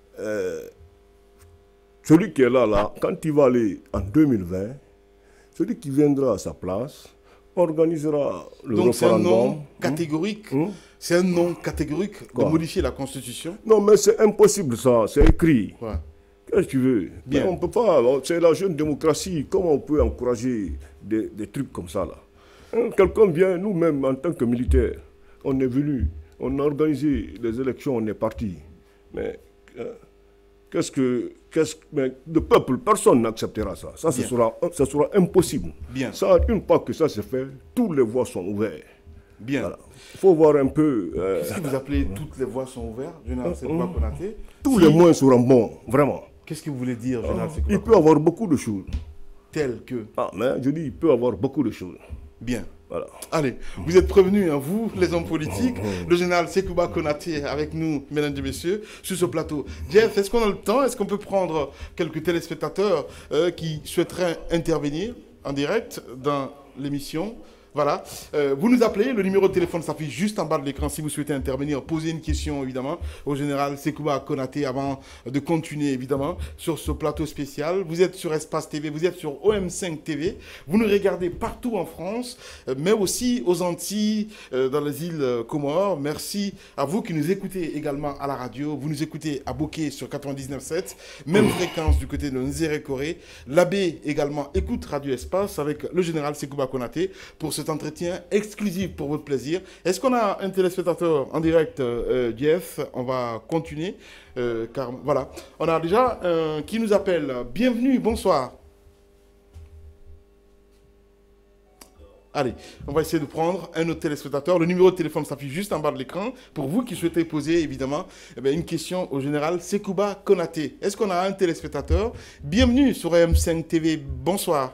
celui qui est là, quand il va aller en 2020, celui qui viendra à sa place organisera le référendum. Donc c'est un non catégorique. C'est un non catégorique de modifier la Constitution. Non, mais c'est impossible ça, c'est écrit. Qu'est-ce que tu veux? Bien. On peut pas, c'est la jeune démocratie, comment on peut encourager des trucs comme ça là? Quelqu'un vient, nous-mêmes en tant que militaires, on est venu, on a organisé les élections, on est parti. Mais mais le peuple, personne n'acceptera ça. Ça sera impossible. Bien. Ça, une fois que ça se fait, tous les voies sont ouvertes. Bien. Voilà. Il faut voir un peu... Qu'est-ce que vous appelez toutes les voies sont ouvertes, général Sékouba Konaté? Tous les moyens seront bons, vraiment. Qu'est-ce que vous voulez dire, général Sékouba Konaté? Il peut y avoir beaucoup de choses. Telles que? Mais je dis, il peut y avoir beaucoup de choses. Bien. Voilà. Allez, vous êtes prévenus, vous, les hommes politiques, le général Sékouba Konaté avec nous, mesdames et messieurs, sur ce plateau. Jeff, est-ce qu'on a le temps? Est-ce qu'on peut prendre quelques téléspectateurs qui souhaiteraient intervenir en direct dans l'émission? Voilà, vous nous appelez, le numéro de téléphone s'affiche juste en bas de l'écran si vous souhaitez intervenir, poser une question évidemment au général Sékouba Konaté avant de continuer évidemment sur ce plateau spécial. Vous êtes sur Espace TV, vous êtes sur OM5 TV, vous nous regardez partout en France, mais aussi aux Antilles, dans les îles Comores. Merci à vous qui nous écoutez également à la radio, vous nous écoutez à Bokeh sur 99.7, même fréquence du côté de Nzéré-Koré. L'abbé également écoute Radio Espace avec le général Sékouba Konaté pour cet entretien exclusif pour votre plaisir. Est-ce qu'on a un téléspectateur en direct, Jeff? On va continuer, car voilà, on a déjà qui nous appelle. Bienvenue, bonsoir. Allez, on va essayer de prendre un autre téléspectateur. Le numéro de téléphone s'affiche juste en bas de l'écran pour vous qui souhaitez poser évidemment une question au général Sékouba Konaté. Est-ce qu'on a un téléspectateur? Bienvenue sur M5 TV, bonsoir.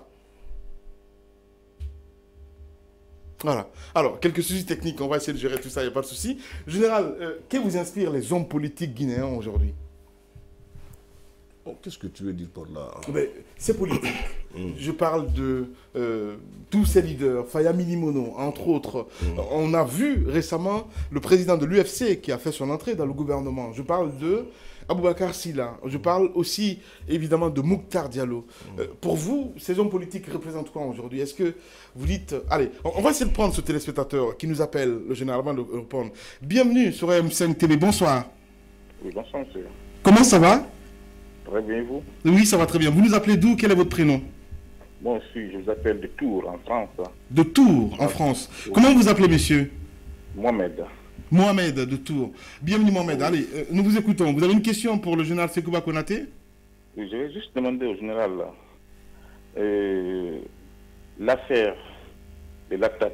Voilà. Alors, quelques soucis techniques, on va essayer de gérer tout ça, il n'y a pas de souci. Général, que vous inspirent les hommes politiques guinéens aujourd'hui? Qu'est-ce que tu veux dire par là? C'est politique. Je parle de tous ces leaders, Fayamini Mono, entre autres. On a vu récemment le président de l'UFC qui a fait son entrée dans le gouvernement. Je parle de Aboubacar Silla. Je parle aussi, évidemment, de Mouktar Diallo. Pour vous, ces hommes politiques représentent quoi aujourd'hui? Est-ce que vous dites... Allez, on va essayer de prendre ce téléspectateur qui nous appelle, le général, avant de répondre. Bienvenue sur M5 TV. Bonsoir. Oui, bonsoir, monsieur. Comment ça va? Très bien, vous? Oui, ça va très bien. Vous nous appelez d'où? Quel est votre prénom? Moi aussi, je vous appelle de Tours, en France. De Tours, en France. Oui. Comment vous appelez, monsieur? Mohamed. Mohamed de Tours. Bienvenue Mohamed. Allez, nous vous écoutons. Vous avez une question pour le général Sékouba Konaté? Oui, je vais juste demander au général l'affaire de l'attaque,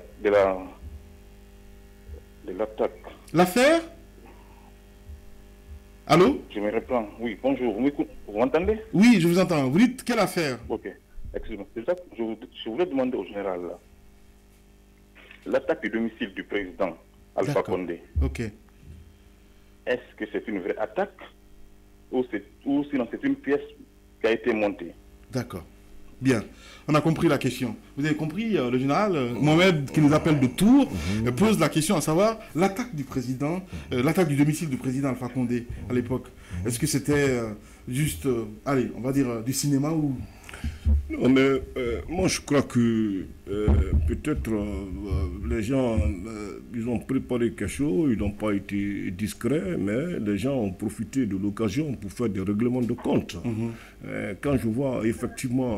de l'attaque. L'affaire? Allô? Je me reprends. Oui, bonjour. Vous m'entendez? Oui, je vous entends. Vous dites quelle affaire? Ok. Excusez-moi. Déjà, je voulais demander au général, l'attaque du domicile du président Alpha Condé. Ok. Est-ce que c'est une vraie attaque ou sinon c'est une pièce qui a été montée? D'accord. Bien. On a compris la question. Vous avez compris, le général Mohamed, qui nous appelle de Tours, pose la question à savoir l'attaque du président, l'attaque du domicile du président Alpha Condé à l'époque. Est-ce que c'était juste, allez, on va dire du cinéma ou... Non, mais moi je crois que peut-être les gens, ils ont préparé quelque chose, ils n'ont pas été discrets, mais les gens ont profité de l'occasion pour faire des règlements de compte. Quand je vois effectivement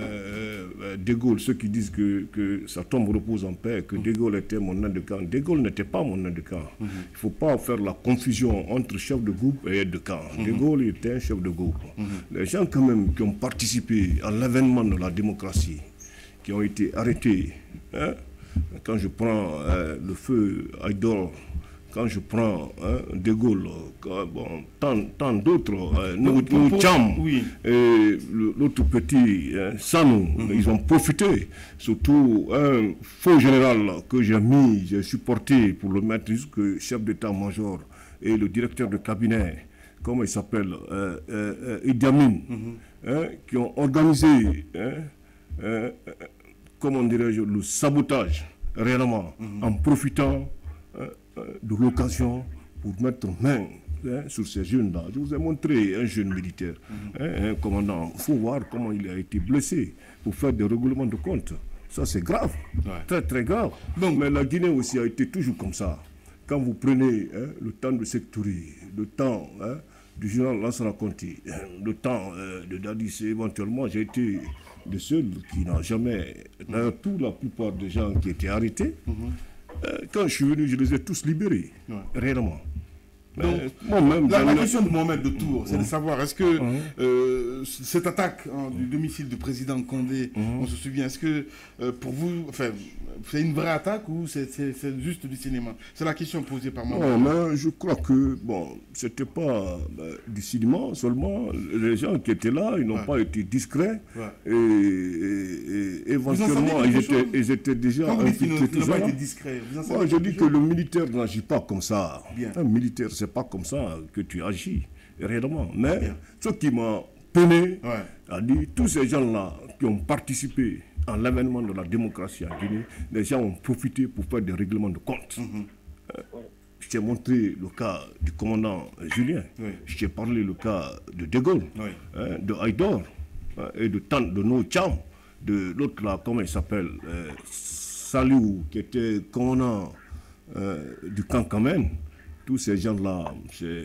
De Gaulle, ceux qui disent que sa tombe repose en paix, que De Gaulle était mon aide de camp, De Gaulle n'était pas mon aide de camp. Il ne faut pas faire la confusion entre chef de groupe et aide de camp. De Gaulle était un chef de groupe. Les gens quand même qui ont participé à l'avènement de la démocratie, qui ont été arrêtés. Hein? Quand je prends le feu Haïdar, quand je prends De Gaulle, tant d'autres, Noucham, oui. et l'autre petit, Sanou, ils ont profité. Surtout un faux général que j'ai supporté pour le mettre jusqu'au chef d'état-major et le directeur de cabinet, comment il s'appelle, Idi Amin, qui ont organisé, comment dirais-je, le sabotage réellement, en profitant de l'occasion pour mettre main sur ces jeunes-là. Je vous ai montré un jeune militaire, un commandant. Il faut voir comment il a été blessé pour faire des règlements de compte. Ça, c'est grave, très très grave. Donc, mais la Guinée aussi a été toujours comme ça. Quand vous prenez le temps de Sectouri, le temps du général Lansana Conté, le temps de Dadis, éventuellement, j'ai été de ceux qui n'ont jamais, d'ailleurs, la plupart des gens qui étaient arrêtés, quand je suis venu, je les ai tous libérés, réellement. Donc, moi-même, la question de Mohamed de Tours, c'est de savoir, est-ce que cette attaque du domicile du président Condé, on se souvient, est-ce que pour vous, enfin, c'est une vraie attaque ou c'est juste du cinéma? C'est la question posée par moi. Non, mais je crois que, bon, c'était pas du cinéma seulement. Les gens qui étaient là, ils n'ont pas été discrets. Et éventuellement, ils étaient déjà infiltrés. Ils n'ont pas été discrets. Moi, je dis que le militaire n'agit pas comme ça. Un militaire, c'est pas comme ça que tu agis, réellement. Mais ce qui m'a peiné, a dit, tous ces gens-là qui ont participé à l'avènement de la démocratie en Guinée, les gens ont profité pour faire des règlements de compte. Je t'ai montré le cas du commandant Julien, je t'ai parlé le cas de De Gaulle, de Haïdar, et de Noucham, de l'autre là, comment il s'appelle, Saliou, qui était commandant du camp Kamen. Tous ces gens-là,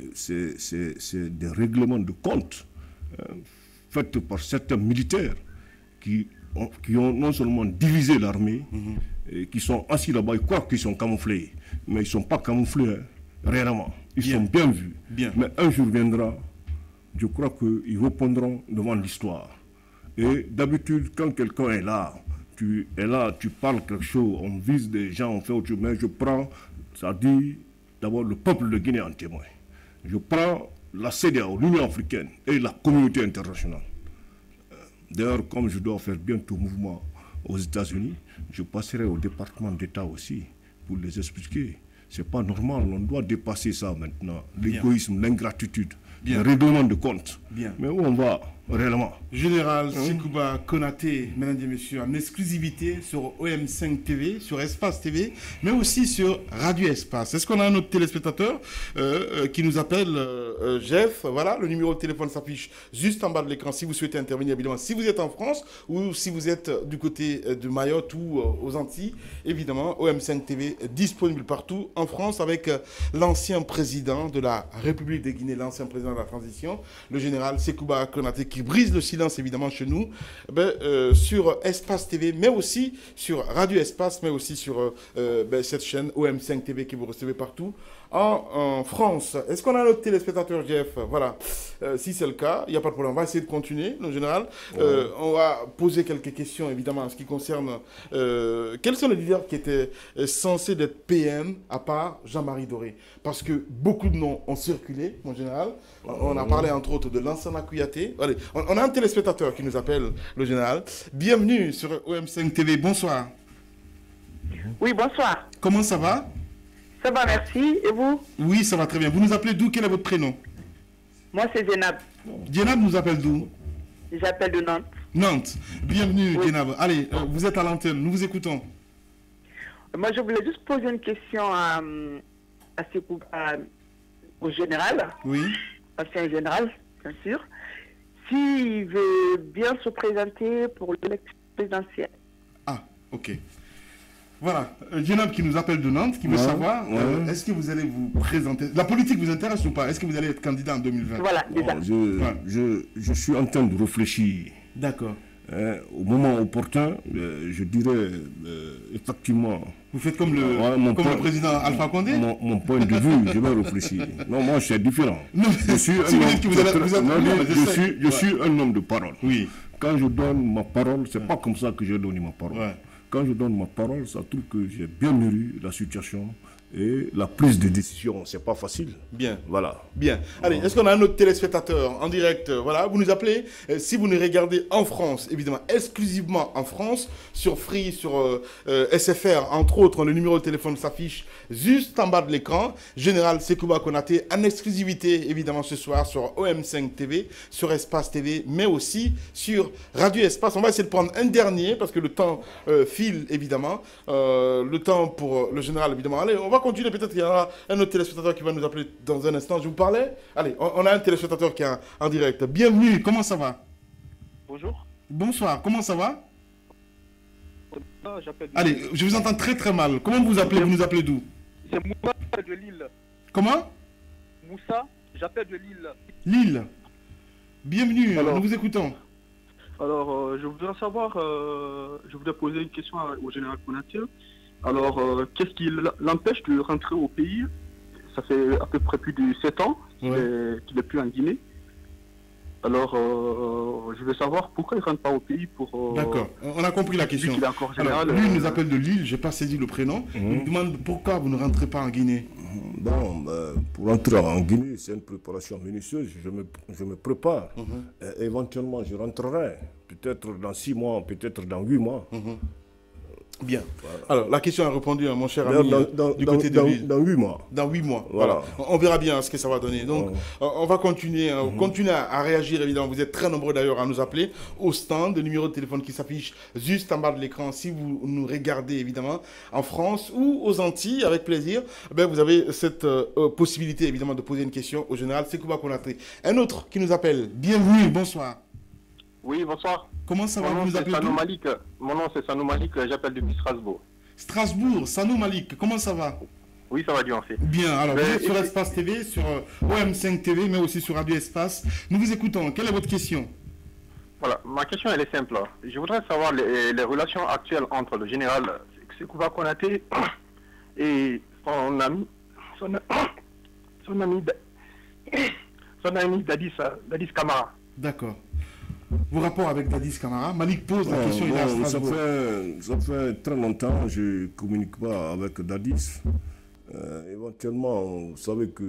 c'est des règlements de compte faits par certains militaires qui ont non seulement divisé l'armée, et qui sont assis là-bas, ils croient qu'ils sont camouflés, mais ils ne sont pas camouflés, réellement. Ils sont bien vus. Mais un jour viendra, je crois qu'ils répondront devant l'histoire. Et d'habitude, quand quelqu'un est là, tu parles quelque chose, on vise des gens, on fait autre chose, mais je prends, ça dit d'abord le peuple de Guinée en témoin. Je prends la CEDEAO, l'Union africaine et la communauté internationale. D'ailleurs, comme je dois faire bientôt mouvement aux États-Unis, je passerai au département d'État aussi pour les expliquer. Ce n'est pas normal, on doit dépasser ça maintenant. L'égoïsme, l'ingratitude, le règlement de compte. Mais où on va réellement? Général Sekouba Konaté, mesdames et messieurs, en exclusivité sur OM5 TV, sur Espace TV, mais aussi sur Radio Espace. Est-ce qu'on a un autre téléspectateur qui nous appelle Jeff? Voilà, le numéro de téléphone s'affiche juste en bas de l'écran si vous souhaitez intervenir, évidemment, si vous êtes en France ou si vous êtes du côté de Mayotte ou aux Antilles. Évidemment, OM5 TV disponible partout en France avec l'ancien président de la République de Guinée, l'ancien président de la transition, le général Sekouba Konaté, qui brise le silence évidemment chez nous, sur Espace TV, mais aussi sur Radio Espace, mais aussi sur cette chaîne OM5 TV que vous recevez partout en France. Est-ce qu'on a notre téléspectateur, Jeff? Voilà. Si c'est le cas, il n'y a pas de problème. On va essayer de continuer, en général. On va poser quelques questions, évidemment, en ce qui concerne... quels sont les leaders qui étaient censés être PM, à part Jean-Marie Doré? Parce que beaucoup de noms ont circulé, en général. On a parlé, entre autres, de Lansana Kouyaté. Allez, on a un téléspectateur qui nous appelle, le général. Bienvenue sur OM5 TV. Bonsoir. Oui, bonsoir. Comment ça va? Ça va, merci. Et vous? Oui, ça va très bien. Vous nous appelez d'où? Quel est votre prénom? Moi, c'est Zénab. Dienab nous appelle d'où? J'appelle de Nantes. Nantes. Bienvenue, Oui. Dienab. Allez, vous êtes à l'antenne. Nous vous écoutons. Moi, je voulais juste poser une question au général, Oui. ancien général, bien sûr. S'il veut bien se présenter pour l'élection présidentielle. Ah, ok. Voilà, Dienab qui nous appelle de Nantes, qui veut savoir, est-ce que vous allez vous présenter? La politique vous intéresse ou pas? Est-ce que vous allez être candidat en 2020? Voilà, déjà. Je suis en train de réfléchir. D'accord. Au moment opportun, je dirais effectivement... Vous faites comme le président Alpha Condé? Mon point de vue, je vais réfléchir. Non, moi, c'est différent. Non, Je suis si vous dites que vous allez... je suis un homme de parole. Oui. Quand je donne ma parole, c'est pas comme ça que j'ai donné ma parole. Ouais. Quand je donne ma parole, ça trouve que j'ai bien mûri la situation et la prise de décision. C'est pas facile. Bien. Voilà. Bien. Allez, est-ce qu'on a un autre téléspectateur en direct? Voilà, vous nous appelez. Si vous nous regardez en France, évidemment, exclusivement en France, sur Free, sur SFR, entre autres, le numéro de téléphone s'affiche juste en bas de l'écran. Général Sekouba Konaté, en exclusivité, évidemment, ce soir sur OM5 TV, sur Espace TV, mais aussi sur Radio Espace. On va essayer de prendre un dernier, parce que le temps file, évidemment. Le temps pour le général, évidemment. Allez, on va continuer. Peut-être qu'il y aura un autre téléspectateur qui va nous appeler dans un instant. Je vous parlais. Allez, on a un téléspectateur qui est en direct. Bienvenue, comment ça va? Bonjour. Bonsoir, comment ça va? J'appelle Allez, je vous entends très très mal. Comment vous appelez? Vous nous appelez d'où? C'est Moussa de Lille. Comment? Moussa, j'appelle de Lille. Lille. Bienvenue, Alors, nous vous écoutons. Alors, je voudrais savoir, je voudrais poser une question au général Konaté. Alors, qu'est-ce qui l'empêche de rentrer au pays? Ça fait à peu près plus de 7 ans qu'il n'est plus en Guinée. Alors, je veux savoir pourquoi il ne rentre pas au pays pour... D'accord, on a compris la question. Qu'il est encore général, alors, lui nous appelle de Lille, je n'ai pas saisi le prénom. Il me demande pourquoi vous ne rentrez pas en Guinée. Bon, pour entrer en Guinée, c'est une préparation minutieuse. Je me prépare. Éventuellement, je rentrerai. Peut-être dans 6 mois, peut-être dans 8 mois. Bien. Voilà. Alors, la question a répondu à mon cher ami du côté de Lille. Dans 8 mois. Dans 8 mois. Voilà. On verra bien ce que ça va donner. Donc, on va continuer. Continuer à réagir, évidemment. Vous êtes très nombreux d'ailleurs à nous appeler au stand. Le numéro de téléphone qui s'affiche juste en bas de l'écran. Si vous nous regardez, évidemment, en France ou aux Antilles, avec plaisir, ben, vous avez cette possibilité, évidemment, de poser une question au général Sekouba Konaté. Un autre qui nous appelle. Bienvenue, bonsoir. Oui, bonsoir. Comment ça va? Mon nom, vous appelez Sanou Malik. Mon nom, c'est Sanou Malik. J'appelle depuis Strasbourg. Strasbourg, Sanou Malik. Comment ça va? Oui, ça va bien, en fait. Bien. Alors, vous êtes sur Espace TV, sur OM5 TV, mais aussi sur Radio Espace. Nous vous écoutons. Quelle est votre question? Voilà. Ma question, elle est simple. Je voudrais savoir les relations actuelles entre le général Sekouba Konaté et son ami Dadis Camara. D'accord. Vos rapports avec Dadis Camara? Malik pose la question. Ça fait très longtemps que je ne communique pas avec Dadis. Éventuellement, vous savez que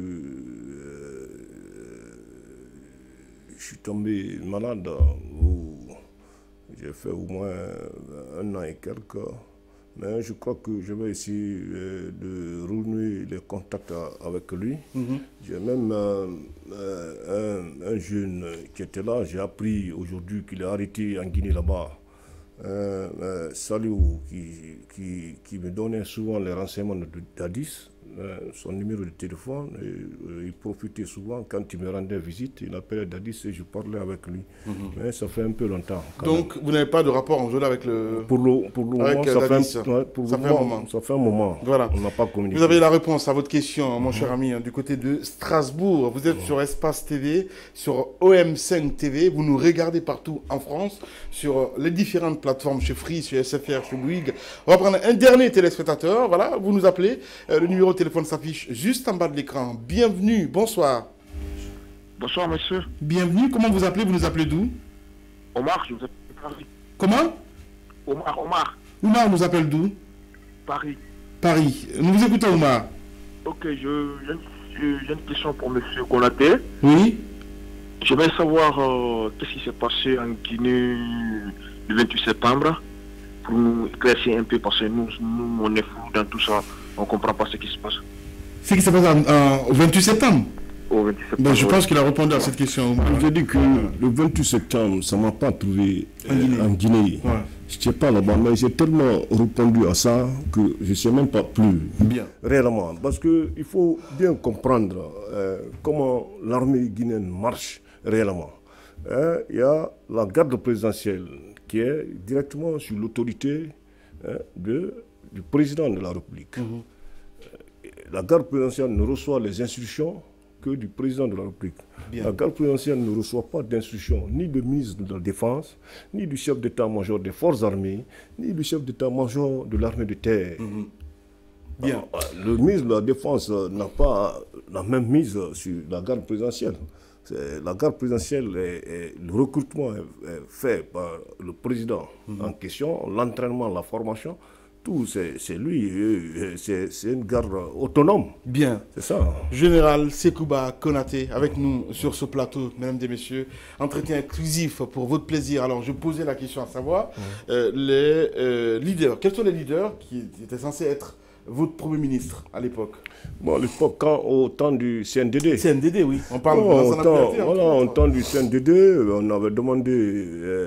je suis tombé malade. J'ai fait au moins 1 an et quelques. Mais je crois que je vais essayer de renouer les contacts avec lui. J'ai même un jeune qui était là. J'ai appris aujourd'hui qu'il est arrêté en Guinée là-bas. Salou qui me donnait souvent les renseignements de Dadis. Son numéro de téléphone, il profitait souvent quand il me rendait visite, il appelait Dadis et je parlais avec lui. Mais ça fait un peu longtemps. Donc vous n'avez pas de rapport en jeu avec le... Pour le moment, ça fait un moment. Voilà. On n'a pas communiqué. Vous avez la réponse à votre question, mon cher ami, du côté de Strasbourg. Vous êtes sur Espace TV, sur OM5 TV. Vous nous regardez partout en France, sur les différentes plateformes, chez Free, chez SFR, chez Bouygues. On va prendre un dernier téléspectateur. Voilà, vous nous appelez. Le numéro numéro de téléphone s'affiche juste en bas de l'écran. Bienvenue, bonsoir. Bonsoir, monsieur. Bienvenue, comment vous appelez? Vous nous appelez d'où? Omar, je vous appelle de Paris. Comment? Omar. Omar nous appelle d'où? Paris. Paris. Nous vous écoutons, Omar. Ok, j'ai une question pour monsieur Konaté. Oui. J'aimerais savoir qu'est-ce qui s'est passé en Guinée le 28 septembre. Pour nous éclaircir un peu, parce que nous on est fous dans tout ça. On ne comprend pas ce qui se passe. Ce qui s'est passé au 28 septembre? Au 28 septembre. Ben, je pense qu'il a répondu à cette question. Je dis que le 28 septembre, ça ne m'a pas trouvé en Guinée. Ouais. Je n'étais pas là-bas, mais j'ai tellement répondu à ça que je ne sais même pas plus. Bien. Réellement. Parce qu'il faut bien comprendre comment l'armée guinéenne marche réellement. Il y a la garde présidentielle qui est directement sous l'autorité du président de la République. La garde présidentielle ne reçoit les instructions que du président de la République. Bien. La garde présidentielle ne reçoit pas d'instructions ni du ministre de la Défense, ni du chef d'état-major des forces armées, ni du chef d'état-major de l'armée de terre. Bien. Le ministre de la Défense n'a pas la même mise sur la garde présidentielle. La garde présidentielle, le recrutement est fait par le président en question, l'entraînement, la formation, tout, c'est lui, c'est une garde autonome. Bien. C'est ça. Général Sekouba Konaté, avec nous sur ce plateau, mesdames et messieurs. Entretien exclusif pour votre plaisir. Alors, je posais la question à savoir, les leaders, quels sont les leaders qui étaient censés être votre Premier ministre à l'époque? Bon, à l'époque, au temps du CNDD. CNDD, oui. On parle au temps du CNDD, on avait demandé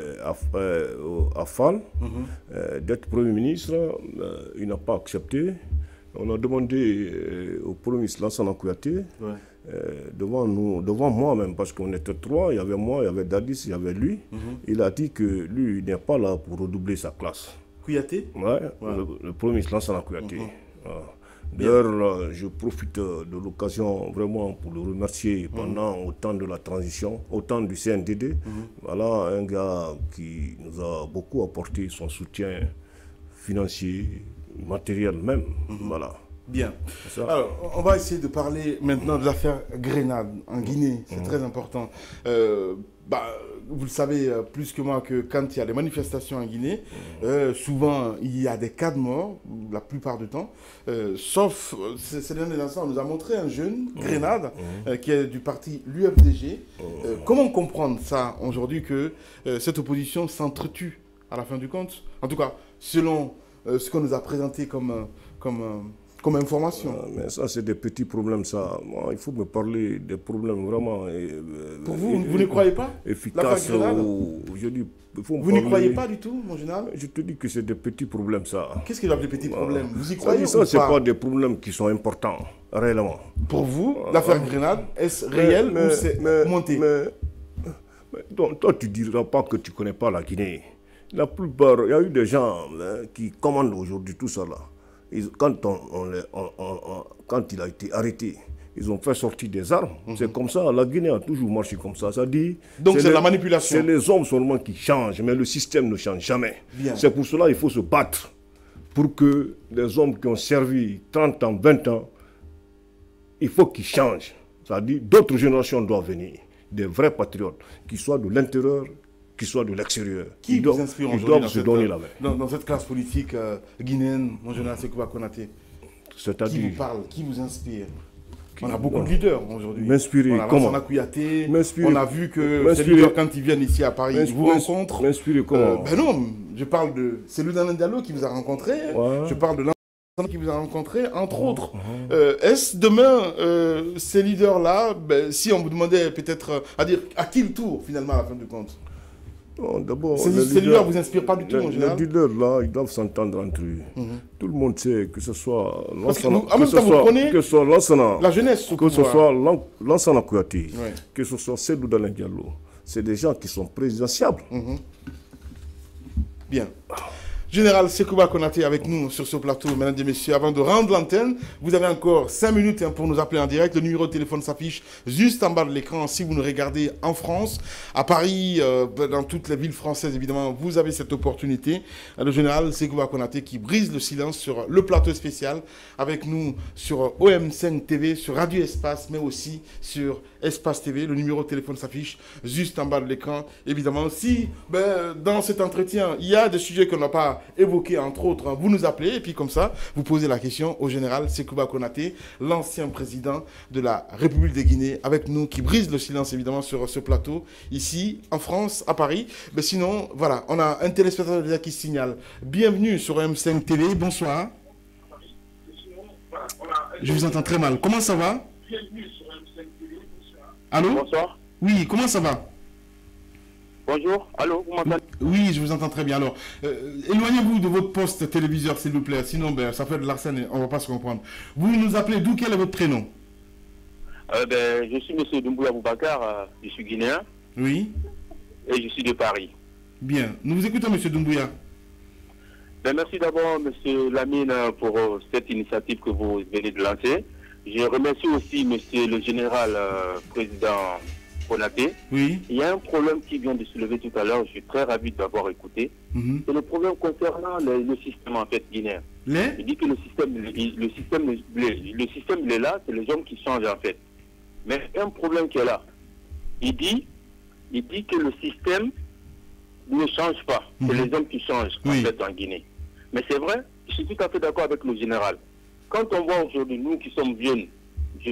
à Fall d'être Premier ministre. Il n'a pas accepté. On a demandé au Premier ministre Lansana Kouyaté, devant moi même, parce qu'on était trois, il y avait moi, il y avait Dadis, il y avait lui. Il a dit que lui, il n'est pas là pour redoubler sa classe. Kouyaté? Le Premier ministre Lansana Kouyaté. D'ailleurs, je profite de l'occasion vraiment pour le remercier pendant au temps de la transition, au temps du CNDD. Voilà un gars qui nous a beaucoup apporté son soutien financier, matériel même. Voilà. Bien. Alors, on va essayer de parler maintenant de l'affaire Grenade en Guinée. C'est très important. Vous le savez plus que moi que quand il y a des manifestations en Guinée, souvent il y a des cas de mort, la plupart du temps. Sauf, ces derniers instants, on nous a montré un jeune, Grenade, qui est du parti l'UFDG. Comment comprendre ça aujourd'hui que cette opposition s'entretue à la fin du compte? En tout cas, selon ce qu'on nous a présenté comme information. Mais ça, c'est des petits problèmes, ça. Moi, il faut me parler des problèmes vraiment... Pour vous, vous ne croyez pas? Efficaces. Vous n'y croyez pas du tout, mon général? Je te dis que c'est des petits problèmes, ça. Qu'est-ce qu'il y a des petits problèmes? Vous y croyez ça, c'est pas des problèmes qui sont importants, réellement. Pour vous, l'affaire Grenade, est-ce réel ou c'est monté? Donc, toi, tu ne diras pas que tu ne connais pas la Guinée. La plupart, il y a eu des gens qui commandent aujourd'hui tout ça, là. Quand il a été arrêté, ils ont fait sortir des armes. C'est comme ça, la Guinée a toujours marché comme ça. Ça dit, donc c'est la manipulation. C'est les hommes seulement qui changent, mais le système ne change jamais. C'est pour cela qu'il faut se battre pour que les hommes qui ont servi 30 ans, 20 ans, il faut qu'ils changent. Ça dit, d'autres générations doivent venir, des vrais patriotes, qui soient de l'intérieur, qui soit de l'extérieur. Qui vous inspire aujourd'hui dans cette classe politique guinéenne, mon général Sekouba Konaté? Qui vous parle? Qui vous inspire? On a beaucoup de leaders aujourd'hui. M'inspirer comment? On a Kouyaté, on a vu que ces leaders, quand ils viennent ici à Paris, ils vous rencontrent. M'inspirer comment? Ben non, je parle de Cellou Dalein Diallo qui vous a rencontré, je parle de l'ensemble qui vous a rencontré, entre autres. Est-ce demain, ces leaders-là, si on vous demandait peut-être à dire à qui le tour finalement à la fin du compte? D'abord, ces leaders ne vous inspirent pas du tout, en général? Les leaders, là, ils doivent s'entendre entre eux. Tout le monde sait que ce soit la jeunesse, que ce soit Lansana Kouyaté, que ce soit Cellou Dalein Diallo. C'est des gens qui sont présidentiables. Bien. Général Sekouba Konaté avec nous sur ce plateau, mesdames et messieurs. Avant de rendre l'antenne, vous avez encore 5 minutes pour nous appeler en direct. Le numéro de téléphone s'affiche juste en bas de l'écran. Si vous nous regardez en France, à Paris, dans toutes les villes françaises, évidemment, vous avez cette opportunité. Le général Sekouba Konaté qui brise le silence sur le plateau spécial avec nous sur OM5 TV, sur Radio Espace, mais aussi sur Espace TV. Le numéro de téléphone s'affiche juste en bas de l'écran. Évidemment, si dans cet entretien, il y a des sujets qu'on n'a pas évoqué, entre autres, vous nous appelez et puis comme ça, vous posez la question au général Sekouba Konaté, l'ancien président de la République de Guinée, avec nous, qui brise le silence évidemment sur ce plateau, ici, en France, à Paris. Mais sinon, voilà, on a un téléspectateur déjà qui signale. Bienvenue sur M5 TV, bonsoir. Je vous entends très mal. Comment ça va? Allô? Bonsoir. Oui, comment ça va? Bonjour, allô, vous m'entendez? Oui, je vous entends très bien. Alors, éloignez-vous de votre poste téléviseur, s'il vous plaît. Sinon, ça fait de l'arsène et on ne va pas se comprendre. Vous nous appelez d'où? Quel est votre prénom? Je suis M. Doumbouya Boubacar, je suis guinéen. Oui. Et je suis de Paris. Bien. Nous vous écoutons, M. Doumbouya. Merci d'abord, M. Lamine, pour cette initiative que vous venez de lancer. Je remercie aussi M. le général président Konaté. Oui. Il y a un problème qui vient de se lever tout à l'heure, je suis très ravi d'avoir écouté. C'est le problème concernant le système en fait guinéen. Il dit que le système il est là, c'est les hommes qui changent en fait. Mais il y a un problème qui est là. Il dit que le système ne change pas, c'est les hommes qui changent en fait en Guinée. Mais c'est vrai, je suis tout à fait d'accord avec le général. Quand on voit aujourd'hui nous qui sommes jeunes, je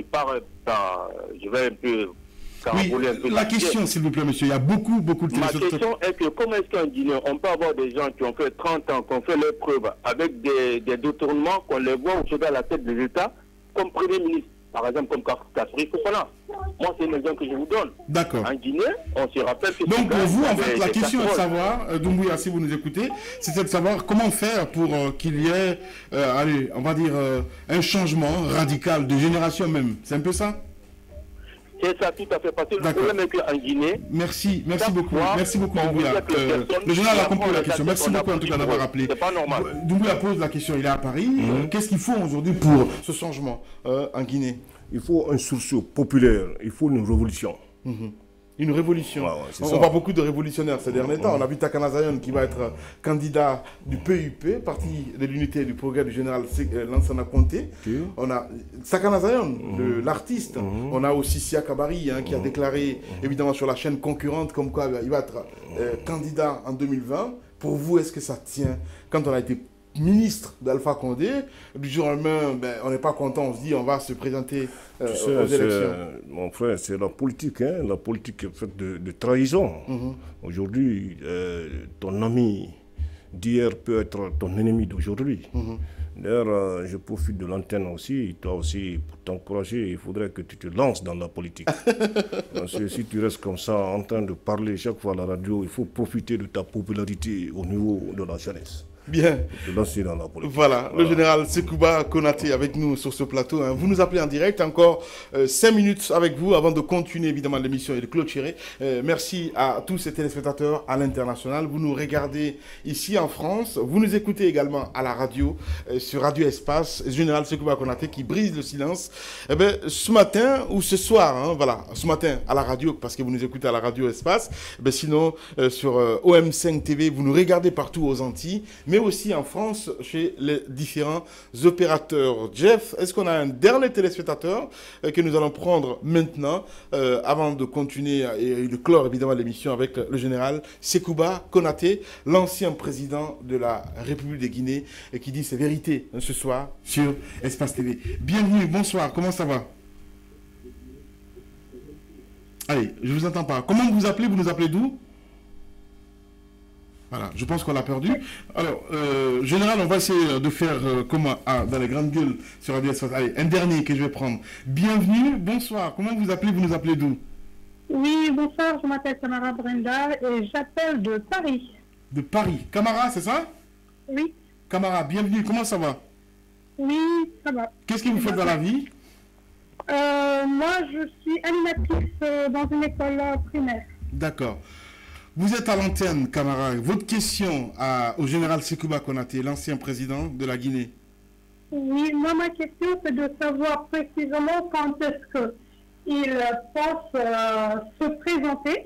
vais un peu... Oui, la question, s'il vous plaît, monsieur, il y a beaucoup de Ma question est que comment est-ce qu'en Guinée, on peut avoir des gens qui ont fait 30 ans, qui ont fait leurs preuves, avec des détournements, qu'on les voit aujourd'hui à la tête des États, comme Premier ministre, par exemple, comme Kassouri Fofana. Moi, c'est une exemple que je vous donne. D'accord. En Guinée, on se rappelle que... Donc, pour vous, en fait, la question est de savoir, Doumbouya, si vous nous écoutez, c'est de savoir comment faire pour qu'il y ait, allez, on va dire, un changement radical de génération même. C'est un peu ça? C'est ça, tout à fait. Parce que le problème est qu'en Guinée... Merci beaucoup. Merci beaucoup, Doumbouya. Le général a compris la question. Merci beaucoup, en tout cas, d'avoir appelé. C'est pas normal. Doumbouya pose la question. Il est à Paris. Qu'est-ce qu'il faut aujourd'hui pour ce changement en Guinée? Il faut un sursaut populaire. Il faut une révolution. Une révolution. On voit beaucoup de révolutionnaires ces derniers temps. On a vu Takana Zion qui va être candidat du PUP, Parti de l'Unité et du Progrès du général Lansana Conté. On a Takana Zion, l'artiste. On a aussi Sia Kabari qui a déclaré, évidemment sur la chaîne concurrente, comme quoi il va être candidat en 2020. Pour vous, est-ce que ça tient? Quand on a été ministre d'Alpha Condé, du jour au lendemain, on n'est pas content, on se dit on va se présenter aux élections. Mon frère, c'est la politique, la politique est faite de trahison. Aujourd'hui, ton ami d'hier peut être ton ennemi d'aujourd'hui. D'ailleurs, je profite de l'antenne aussi, toi aussi, pour t'encourager, il faudrait que tu te lances dans la politique. Parce que si tu restes comme ça, en train de parler chaque fois à la radio, il faut profiter de ta popularité au niveau de la jeunesse. Bien. Voilà, le général Sekouba Konaté avec nous sur ce plateau. Vous nous appelez en direct, encore 5 minutes avec vous avant de continuer évidemment l'émission et de clôturer. Merci à tous ces téléspectateurs à l'international. Vous nous regardez ici en France, vous nous écoutez également à la radio, sur Radio Espace, général Sekouba Konaté qui brise le silence. Ce matin ou ce soir, ce matin à la radio, parce que vous nous écoutez à la Radio Espace, sinon sur OM5 TV, vous nous regardez partout aux Antilles, mais aussi en France, chez les différents opérateurs. Jeff, est-ce qu'on a un dernier téléspectateur que nous allons prendre maintenant, avant de continuer et de clore évidemment l'émission avec le général Sekouba Konaté, l'ancien président de la République de Guinée, qui dit ses vérités ce soir sur Espace TV. Bienvenue, bonsoir, comment ça va? Allez, je ne vous entends pas. Comment vous appelez? Vous nous appelez d'où? Voilà, je pense qu'on l'a perdu. Alors, général, on va essayer de faire comme dans les grandes gueules sur Radio Espace. Allez, un dernier que je vais prendre. Bienvenue, bonsoir. Comment vous appelez? Vous nous appelez d'où? Oui, bonsoir, je m'appelle Camara Brenda et j'appelle de Paris. De Paris. Camara, c'est ça? Oui. Camara, bienvenue. Comment ça va? Oui, ça va. Qu'est-ce que vous faites dans la vie? Moi, je suis animatrice dans une école primaire. D'accord. Vous êtes à l'antenne, camarade. Votre question au général Sekouba Konaté, l'ancien président de la Guinée. Oui, moi, ma question, c'est de savoir précisément quand est-ce qu'il pense se présenter.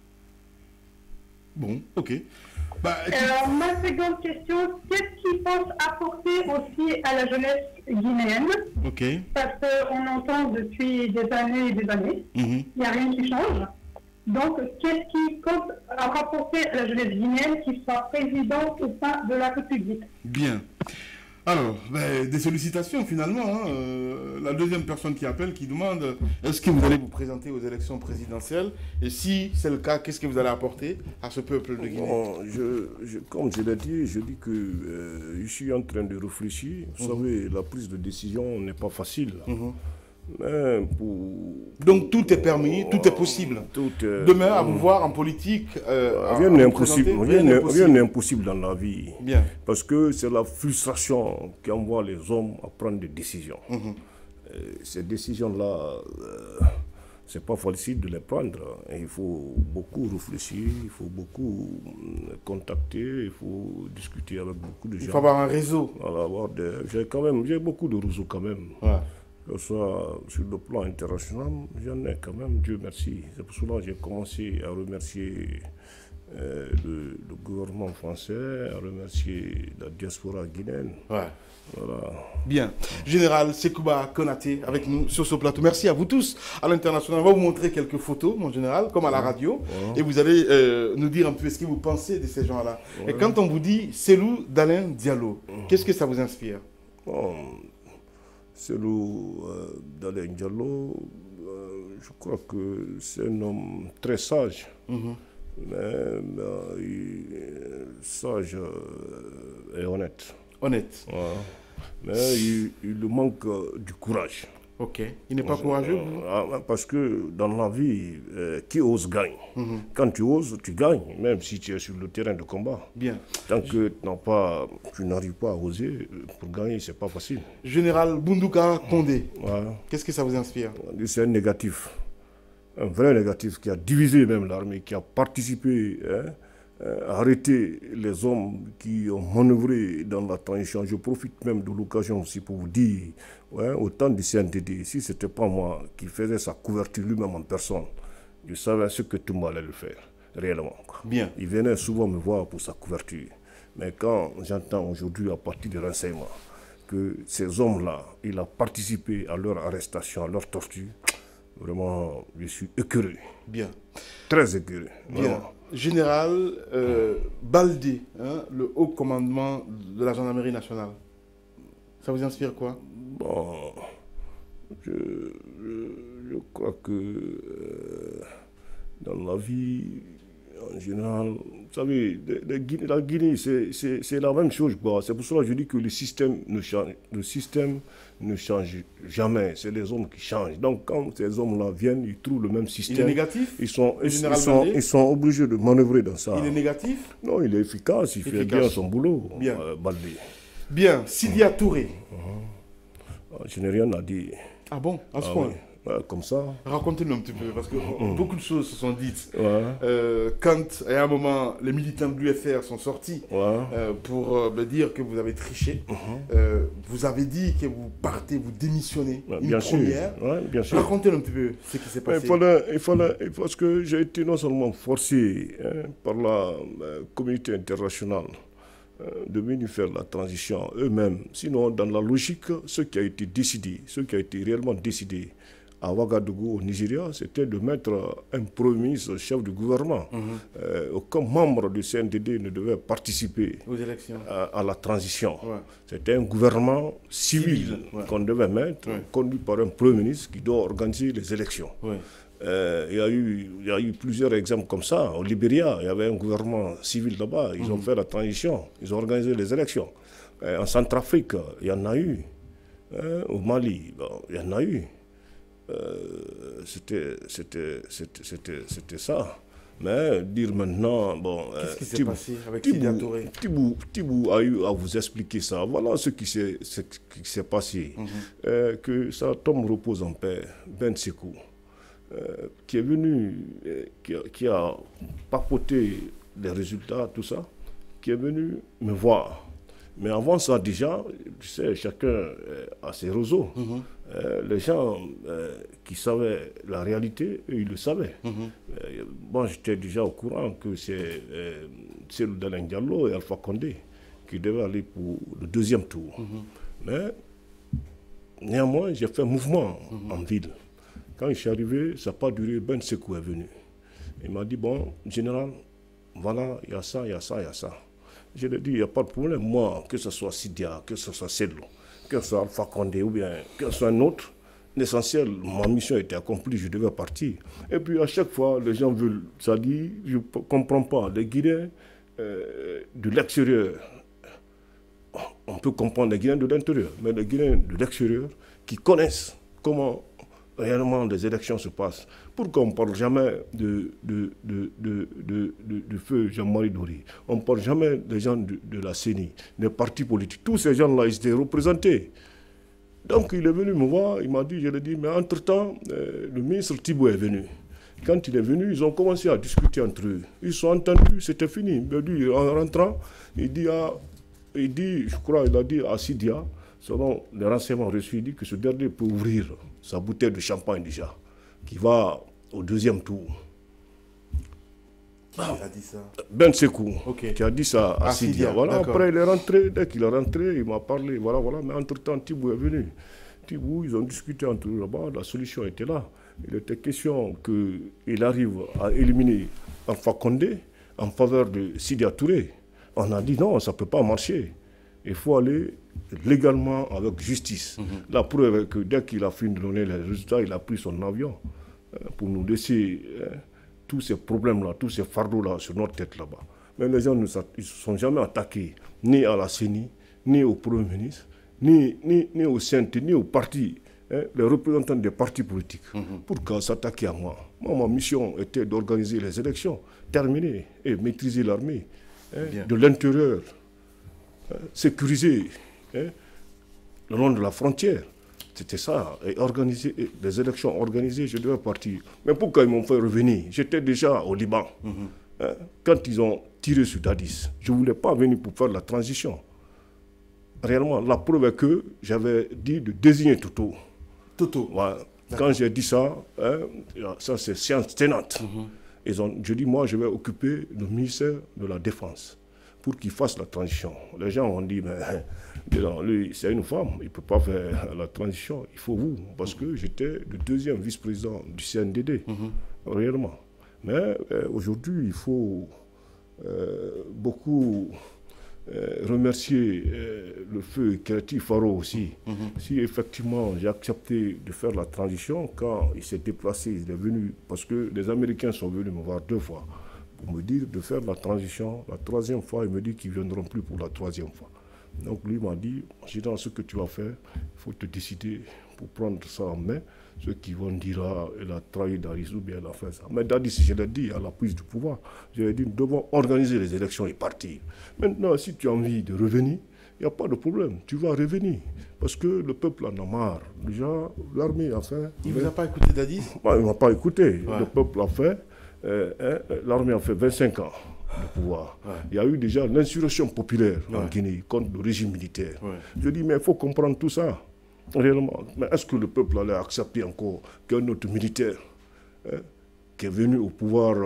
Bon, ok. Alors, ma seconde question, qu'est-ce qu'il pense apporter aussi à la jeunesse guinéenne? Ok. Parce qu'on entend depuis des années et des années, il n'y a rien qui change. Donc, qu'est-ce qui compte à rapporter à la jeunesse guinéenne qui soit président au sein de la République? Bien. Alors, des sollicitations finalement. La deuxième personne qui appelle, qui demande est-ce que vous allez vous présenter aux élections présidentielles? Et si c'est le cas, qu'est-ce que vous allez apporter à ce peuple de Guinée? Bon, comme je l'ai dit, je dis que je suis en train de réfléchir. Vous savez, la prise de décision n'est pas facile. Mais donc tout est permis, tout est possible. Demain, à vous voir en politique, rien n'est impossible. Rien n'est impossible dans la vie. Bien. Parce que c'est la frustration qui envoie les hommes à prendre des décisions. Ces décisions-là, c'est pas facile de les prendre. Il faut beaucoup réfléchir, il faut beaucoup contacter, il faut discuter avec beaucoup de gens. Il faut avoir un réseau. Voilà, j'ai beaucoup de réseaux quand même. Ouais. Que ce soit sur le plan international, j'en ai quand même, Dieu merci. C'est pour cela que j'ai commencé à remercier le gouvernement français, à remercier la diaspora guinéenne. Ouais. Voilà. Bien. Général Sekouba Konaté avec nous sur ce plateau. Merci à vous tous. À l'international, on va vous montrer quelques photos, mon général, comme à la radio. Et vous allez nous dire un peu ce que vous pensez de ces gens-là. Et quand on vous dit Cellou Dalein Diallo, qu'est-ce que ça vous inspire? Cellou Dalein Diallo, je crois que c'est un homme très sage. Mais sage et honnête. Honnête. Ouais. Mais il lui manque du courage. Ok. Il n'est pas courageux? Parce que dans la vie, qui ose gagne. Quand tu oses, tu gagnes, même si tu es sur le terrain de combat. Bien. Tant que tu n'arrives pas à oser, pour gagner, c'est pas facile. Général Boundouka Condé, Voilà. qu'est-ce que ça vous inspire? C'est un négatif. Un vrai négatif qui a divisé même l'armée, qui a participé à arrêter les hommes qui ont manœuvré dans la transition. Je profite même de l'occasion aussi pour vous dire, au temps du CNDD, si ce n'était pas moi qui faisais sa couverture lui-même en personne, je savais ce que tout le monde allait le faire, réellement. Bien. Il venait souvent me voir pour sa couverture. Mais quand j'entends aujourd'hui, à partir des renseignements, que ces hommes-là, il a participé à leur arrestation, à leur torture, vraiment, je suis écœuré. Bien. Très écœuré. Bien. Vraiment. Général Baldé, le haut commandement de la gendarmerie nationale. Ça vous inspire quoi? Bon, je crois que dans la vie, en général, vous savez, la Guinée, c'est la même chose. C'est pour cela que je dis que le système ne change jamais. C'est les hommes qui changent. Donc quand ces hommes-là viennent, ils trouvent le même système. Il est négatif? Ils sont obligés de manœuvrer dans ça. Il est négatif? Non, il est efficace. Il fait bien son boulot. Bien. Baldé. Bien. Sidia Touré. Je n'ai rien à dire. Ah bon? À ce point? Oui. Comme ça. Racontez-nous un petit peu, parce que beaucoup de choses se sont dites. Ouais. Quand, à un moment, les militants de l'UFR sont sortis pour me dire que vous avez triché, vous avez dit que vous partez, vous démissionnez bien première. Sûr. Bien sûr. Racontez-nous un petit peu ce qui s'est passé. Il fallait, parce que j'ai été non seulement forcé par la communauté internationale de venir faire la transition eux-mêmes, sinon dans la logique, ce qui a été réellement décidé à Ouagadougou, au Nigeria, c'était de mettre un premier ministre chef du gouvernement. Aucun membre du CNDD ne devait participer aux élections. À la transition. C'était un gouvernement civil qu'on devait mettre, conduit par un premier ministre qui doit organiser les élections. Il y a eu plusieurs exemples comme ça. Au Libéria, il y avait un gouvernement civil là-bas. Ils ont fait la transition, ils ont organisé les élections. En Centrafrique, il y en a eu. Au Mali, il y en a eu. C'était ça. Mais dire maintenant, qu'est-ce qui s'est passé avec Sidia Touré? Tibou a eu à vous expliquer ça. Voilà ce qui s'est passé. Que sa tombe repose en paix. Ben Sekou. qui est venu, qui a papoté les résultats, tout ça, qui est venu me voir. Mais avant ça, déjà, tu sais, chacun a ses réseaux. Les gens qui savaient la réalité, eux, ils le savaient. Bon, j'étais déjà au courant que c'est Cellou Dalein Diallo et Alpha Condé qui devaient aller pour le deuxième tour. Mais néanmoins, j'ai fait un mouvement en ville. Quand je suis arrivé, ça n'a pas duré, Ben Sekou est venu. Il m'a dit, bon, général, voilà, il y a ça, il y a ça, il y a ça. Je lui ai dit, il n'y a pas de problème. Moi, que ce soit Sidia, que ce soit Cellou, que ce soit Alpha Condé ou bien que ce soit un autre, l'essentiel, ma mission était accomplie, je devais partir. Et puis à chaque fois, les gens veulent, ça dit, je ne comprends pas, les Guinéens de l'extérieur, on peut comprendre les Guinéens de l'intérieur, mais les Guinéens de l'extérieur qui connaissent comment réellement les élections se passent. Pourquoi on ne parle jamais de feu Jean-Marie Dory? On ne parle jamais des gens de la CENI, des partis politiques. Tous ces gens-là, ils étaient représentés. Donc il est venu me voir, il m'a dit, je lui ai dit, mais entre-temps, le ministre Thibault est venu. Quand il est venu, ils ont commencé à discuter entre eux. Ils se sont entendus, c'était fini. Mais lui, en rentrant, il dit, je crois, il a dit à Sidia, selon les renseignements reçus, il dit que ce dernier peut ouvrir sa bouteille de champagne déjà, qui va au deuxième tour. Qui a dit ça? Ben Sekou, Okay. qui a dit ça à Sidia. Voilà, après il est rentré, dès qu'il est rentré, il m'a parlé, voilà, mais entre-temps, Thibault est venu. Thibault, ils ont discuté entre eux là-bas, la solution était là. Il était question qu'il arrive à éliminer Alpha Condé en faveur de Sidia Touré. On a dit non, ça ne peut pas marcher. Il faut aller légalement avec justice. La preuve est que dès qu'il a fini de donner les résultats, il a pris son avion pour nous laisser tous ces problèmes-là, tous ces fardeaux-là sur notre tête là-bas. Mais les gens ne se sont jamais attaqués ni à la CENI, ni au Premier ministre, ni au CNT, ni aux partis, les représentants des partis politiques. Pourquoi s'attaquer à moi? Moi, ma mission était d'organiser les élections, terminer et maîtriser l'armée de l'intérieur. Sécuriser le long de la frontière. C'était ça. Et organiser les élections organisées, je devais partir. Mais pourquoi ils m'ont fait revenir? J'étais déjà au Liban. Quand ils ont tiré sur Dadis, je ne voulais pas venir pour faire la transition. Réellement, la preuve est que j'avais dit de désigner Toto. Toto. Voilà. Quand j'ai dit ça, ça c'est science tenante. Je dis, moi, je vais occuper le ministère de la Défense pour qu'il fasse la transition. Les gens ont dit, mais lui, c'est une femme, il ne peut pas faire la transition, il faut vous. Parce que j'étais le deuxième vice-président du CNDD, réellement. Mais aujourd'hui, il faut beaucoup remercier le feu Kéréti Faro aussi. Si effectivement j'ai accepté de faire la transition, quand il s'est déplacé, il est venu, parce que les Américains sont venus me voir 2 fois, pour me dire de faire la transition. La 3e fois, il me dit qu'ils ne viendront plus pour la 3e fois. Donc lui m'a dit, dans ce que tu vas faire, il faut te décider pour prendre ça en main. Ceux qui vont dire, elle a trahi Dadis ou bien elle a fait ça. Mais Dadis, je l'ai dit, à la prise du pouvoir, je lui ai dit, nous devons organiser les élections et partir. Maintenant, si tu as envie de revenir, il n'y a pas de problème, tu vas revenir. Parce que le peuple en a marre. Déjà, l'armée a fait... Il ne vous a pas écouté, Dadis? Il ne m'a pas écouté. Ouais. Le peuple a fait... l'armée a fait 25 ans de pouvoir. Il y a eu déjà l'insurrection populaire en Guinée contre le régime militaire. Je dis, mais il faut comprendre tout ça, réellement. Mais est-ce que le peuple allait accepter encore qu'un autre militaire qui est venu au pouvoir,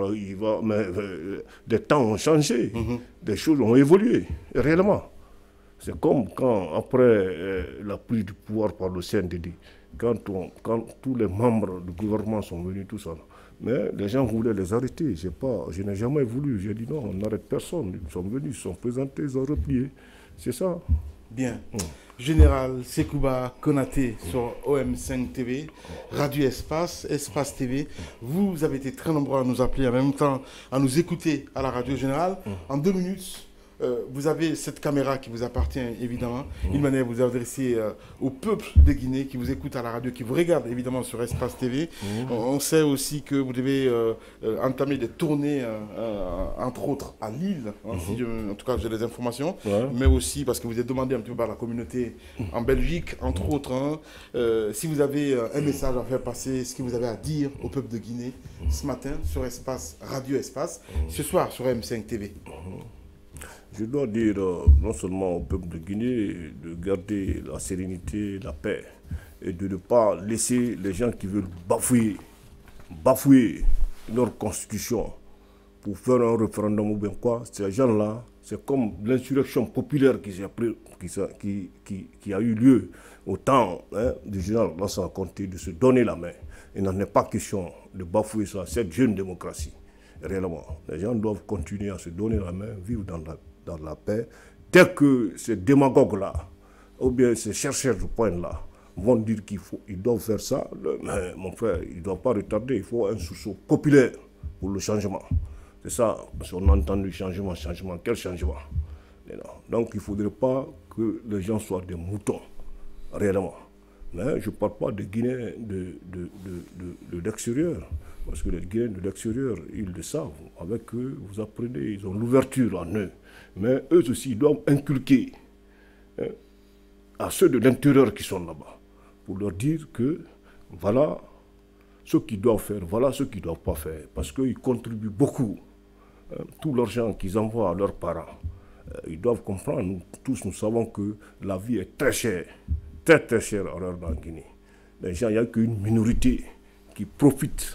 des temps ont changé, des choses ont évolué, réellement. C'est comme quand, après la prise du pouvoir par le CNDD, quand tous les membres du gouvernement sont venus, tout ça. Mais les gens voulaient les arrêter. Je n'ai jamais voulu. J'ai dit non, on n'arrête personne. Ils sont venus, ils se sont présentés, ils ont replié. C'est ça. Bien. Général Sekouba Konaté sur OM5 TV, Radio Espace, Espace TV. Vous avez été très nombreux à nous appeler en même temps, à nous écouter à la radio générale. En 2 minutes, vous avez cette caméra qui vous appartient, évidemment. Une manière de vous adresser au peuple de Guinée qui vous écoute à la radio, qui vous regarde, évidemment, sur Espace TV. On sait aussi que vous devez entamer des tournées, entre autres, à Lille, en tout cas, j'ai des informations, mais aussi parce que vous êtes demandé un petit peu par la communauté en Belgique, entre autres. Si vous avez un message à faire passer, ce que vous avez à dire au peuple de Guinée ce matin sur Espace, Radio Espace, ce soir sur M5 TV. Je dois dire non seulement au peuple de Guinée de garder la sérénité, la paix et de ne pas laisser les gens qui veulent bafouer leur constitution pour faire un référendum ou bien quoi. Ces gens-là, c'est comme l'insurrection populaire qui a eu lieu au temps du général Lansana Conté de se donner la main. Il n'en est pas question de bafouer ça, cette jeune démocratie. Réellement, les gens doivent continuer à se donner la main, vivre dans la paix. Dès que ces démagogues-là, ou bien ces chercheurs de points-là, vont dire qu'ils doivent faire ça, mais mon frère, ils ne doivent pas retarder. Il faut un sursaut populaire pour le changement. C'est ça, parce qu'on a entendu changement. Quel changement? Donc il ne faudrait pas que les gens soient des moutons, réellement. Mais je ne parle pas des Guinéens de l'extérieur. Parce que les Guinéens de l'extérieur, ils le savent. Avec eux, vous apprenez, ils ont l'ouverture en eux. Mais eux aussi, ils doivent inculquer à ceux de l'intérieur qui sont là-bas, pour leur dire que voilà ce qu'ils doivent faire, voilà ce qu'ils ne doivent pas faire. Parce qu'ils contribuent beaucoup. Tout l'argent qu'ils envoient à leurs parents, ils doivent comprendre. Nous tous, nous savons que la vie est très chère, très chère alors en Guinée. Les gens, il n'y a qu'une minorité qui profite.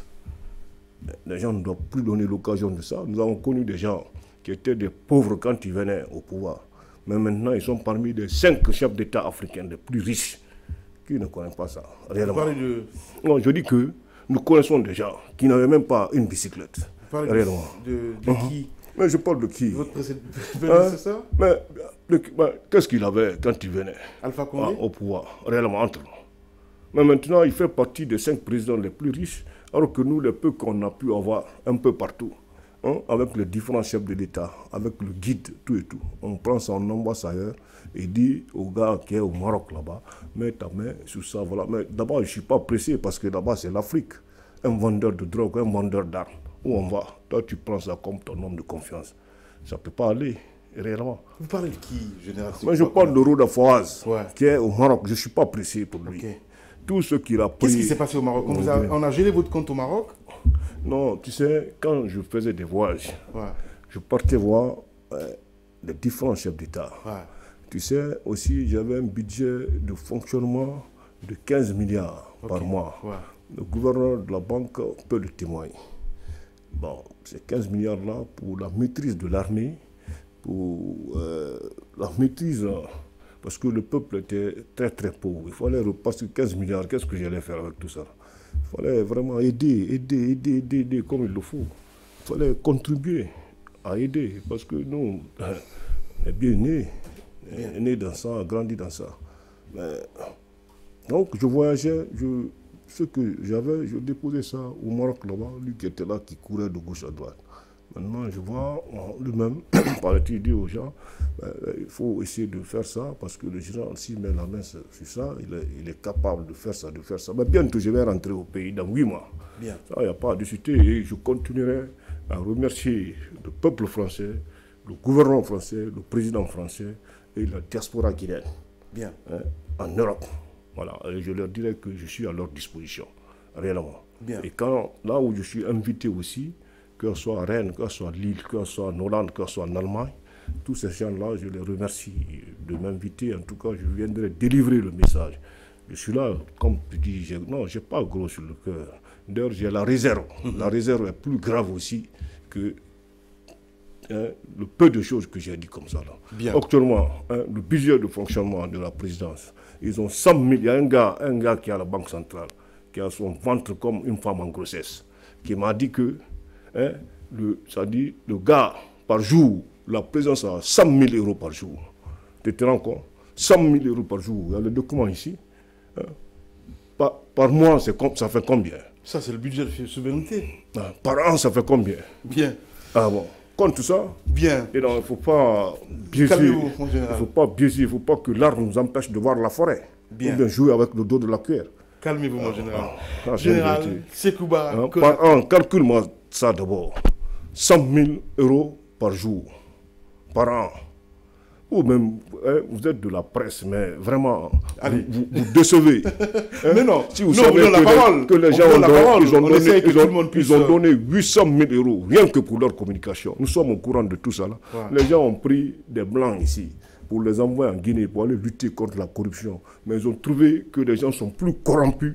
Les gens ne doivent plus donner l'occasion de ça. Nous avons connu des gens qui étaient des pauvres quand ils venaient au pouvoir. Mais maintenant, ils sont parmi les 5 chefs d'État africains les plus riches qui ne connaissent pas ça, réellement. Non, je dis que nous connaissons des gens qui n'avaient même pas une bicyclette. Vous parlez réellement. De qui? Mais je parle de qui? Votre prédécesseur? Mais qu'est-ce qu'il avait quand il venait Alpha Condé? Au pouvoir, réellement, entre nous. Mais maintenant, il fait partie des 5 présidents les plus riches, alors que nous, les peu qu'on a pu avoir un peu partout, avec les différents chefs de l'État, avec le guide, tout et tout. On prend son ambassadeur et dit au gars qui est au Maroc là-bas, mets ta main sur ça, voilà. Mais d'abord, je ne suis pas pressé parce que là-bas, c'est l'Afrique. Un vendeur de drogue, un vendeur d'armes. Où on va? Toi, tu prends ça comme ton homme de confiance. Ça ne peut pas aller, réellement. Vous parlez de qui, général? Moi, je parle de Roda Fawaz, qui est au Maroc. Je ne suis pas pressé pour lui. Okay. Tout ce qu'il a pris... Qu'est-ce qui s'est passé au Maroc? On a gelé votre compte au Maroc? Non, tu sais, quand je faisais des voyages, je partais voir les différents chefs d'État. Tu sais, aussi, j'avais un budget de fonctionnement de 15 milliards par mois. Le gouverneur de la banque peut le témoigner. Bon, ces 15 milliards-là pour la maîtrise de l'armée, pour la maîtrise... Parce que le peuple était très pauvre. Il fallait repasser 15 milliards. Qu'est-ce que j'allais faire avec tout ça? Il fallait vraiment aider comme il le faut. Il fallait contribuer à aider. Parce que nous, on est bien nés dans ça, grandi dans ça. Mais, donc je voyageais, ce que j'avais, je déposais ça au Maroc là-bas, lui qui était là, qui courait de gauche à droite. Maintenant, je vois lui-même, paraît-il, dit aux gens, il faut essayer de faire ça, parce que le général, s'il met la main sur ça, il est capable de faire ça. Mais bientôt, je vais rentrer au pays dans 8 mois. Bien. Ça, il n'y a pas à discuter. Et je continuerai à remercier le peuple français, le gouvernement français, le président français et la diaspora guinéenne. Bien. En Europe. Voilà. Et je leur dirai que je suis à leur disposition, réellement. Bien. Et là où je suis invité aussi, que ce soit à Rennes, que ce soit à Lille, que ce soit en Hollande, que ce soit en Allemagne, tous ces gens-là, je les remercie de m'inviter. En tout cas, je viendrai délivrer le message. Je suis là, comme tu dis, je n'ai pas gros sur le cœur. D'ailleurs, j'ai la réserve. La réserve est plus grave aussi que le peu de choses que j'ai dit comme ça. Là. Bien. Actuellement, le budget de fonctionnement de la présidence, ils ont 100 000. Il y a un gars qui est à la Banque centrale, qui a son ventre comme une femme en grossesse, qui m'a dit que le gars, par jour, la présidence a 100 000 euros par jour. Tu te rends compte? 100 000 euros par jour. Il y a le document ici. Par mois, ça fait combien? Ça, c'est le budget de souveraineté. Par an, ça fait combien? Bien. Ah bon. contre ça. Bien. Et donc, il ne faut pas biaiser. Calmez-vous, mon Il général. ne faut pas biaiser, il ne faut pas que l'arbre nous empêche de voir la forêt. Bien. Ou bien jouer avec le dos de la cuillère. Calmez-vous, mon général. c'est Général une vérité. Sekouba Hein, Konaté. par an, calcule-moi ça d'abord. 100 000 euros par jour, par an. Ou même, vous êtes de la presse, mais vraiment, vous décevez. Hein? Mais non, Si vous non, savez on donne la parole. que les On gens donne la parole. ils ont On donné, essaie que tout le monde puisse, ils ont donné 800 000 euros, rien que pour leur communication. Nous sommes au courant de tout ça. Là. Ouais. Les gens ont pris des blancs ici pour les envoyer en Guinée, pour aller lutter contre la corruption. Mais ils ont trouvé que les gens sont plus corrompus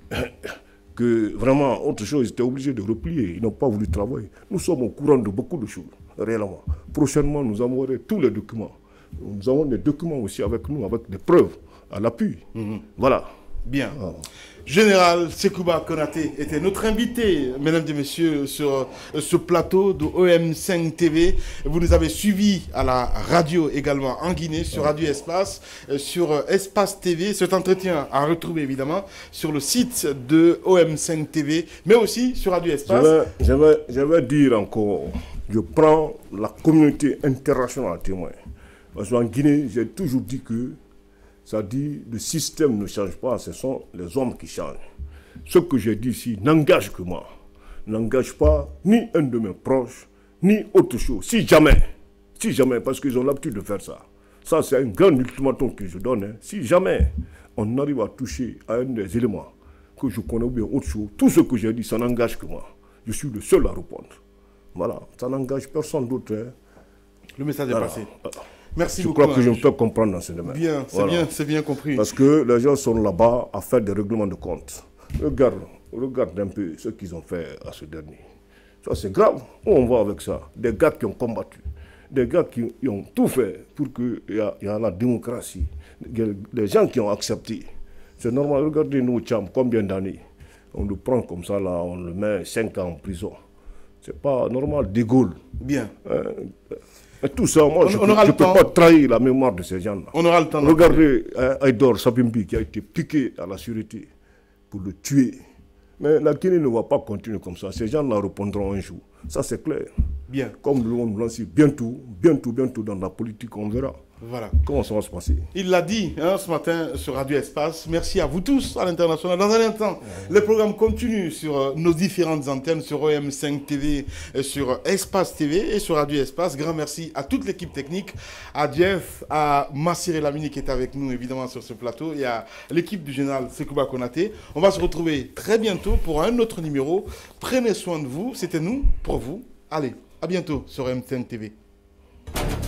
que vraiment autre chose. Ils étaient obligés de replier. Ils n'ont pas voulu travailler. Nous sommes au courant de beaucoup de choses, réellement. Prochainement, nous enverrons tous les documents. Nous avons des documents aussi avec nous, avec des preuves à l'appui. Voilà. Bien. Général Sekouba Konaté était notre invité, mesdames et messieurs, sur ce plateau de OM5 TV. Vous nous avez suivis à la radio également en Guinée, sur Radio Espace, sur Espace TV. Cet entretien à retrouver évidemment sur le site de OM5 TV, mais aussi sur Radio Espace. Je vais dire encore, je prends la communauté internationale à témoin. Parce qu'en Guinée, j'ai toujours dit que ça dit le système ne change pas, ce sont les hommes qui changent. Ce que j'ai dit ici n'engage que moi, n'engage pas ni un de mes proches, ni autre chose. Si jamais, parce qu'ils ont l'habitude de faire ça. Ça, c'est un grand ultimatum que je donne. Hein. Si jamais on arrive à toucher à un des éléments que je connais ou bien autre chose, tout ce que j'ai dit, ça n'engage que moi. Je suis le seul à répondre. Voilà, ça n'engage personne d'autre. Hein. Le message est passé. Merci je beaucoup. crois que je me fais comprendre dans ce domaine. Bien, c'est Voilà. c'est bien compris. Parce que les gens sont là-bas à faire des règlements de compte. Regarde un peu ce qu'ils ont fait à ce dernier. Ça, c'est grave. Où on va avec ça? Des gars qui ont combattu. Des gars qui ont tout fait pour qu'il y ait la démocratie. Des gens qui ont accepté. C'est normal. Regardez nous, Tcham, combien d'années? On le prend comme ça, là, on le met 5 ans en prison. C'est pas normal, De Gaulle. Bien. Et tout ça, moi, je ne peux pas trahir la mémoire de ces gens-là. On aura le temps. Regardez Aïdor Sabimbi qui a été piqué à la sûreté pour le tuer. Mais la Guinée ne va pas continuer comme ça. Ces gens-là répondront un jour. Ça, c'est clair. Bien. Comme nous allons nous lancer bientôt dans la politique, on verra. Voilà. Comment ça va se passer? Il l'a dit ce matin sur Radio Espace. Merci à vous tous à l'international. Dans un instant, le programme continue sur nos différentes antennes, sur OM5 TV, sur Espace TV et sur Radio Espace. Grand merci à toute l'équipe technique, à Jeff, à Massiré Lamini qui est avec nous évidemment sur ce plateau et à l'équipe du général Sekouba Konaté. On va se retrouver très bientôt pour un autre numéro. Prenez soin de vous. C'était nous pour vous. Allez, à bientôt sur OM5 TV.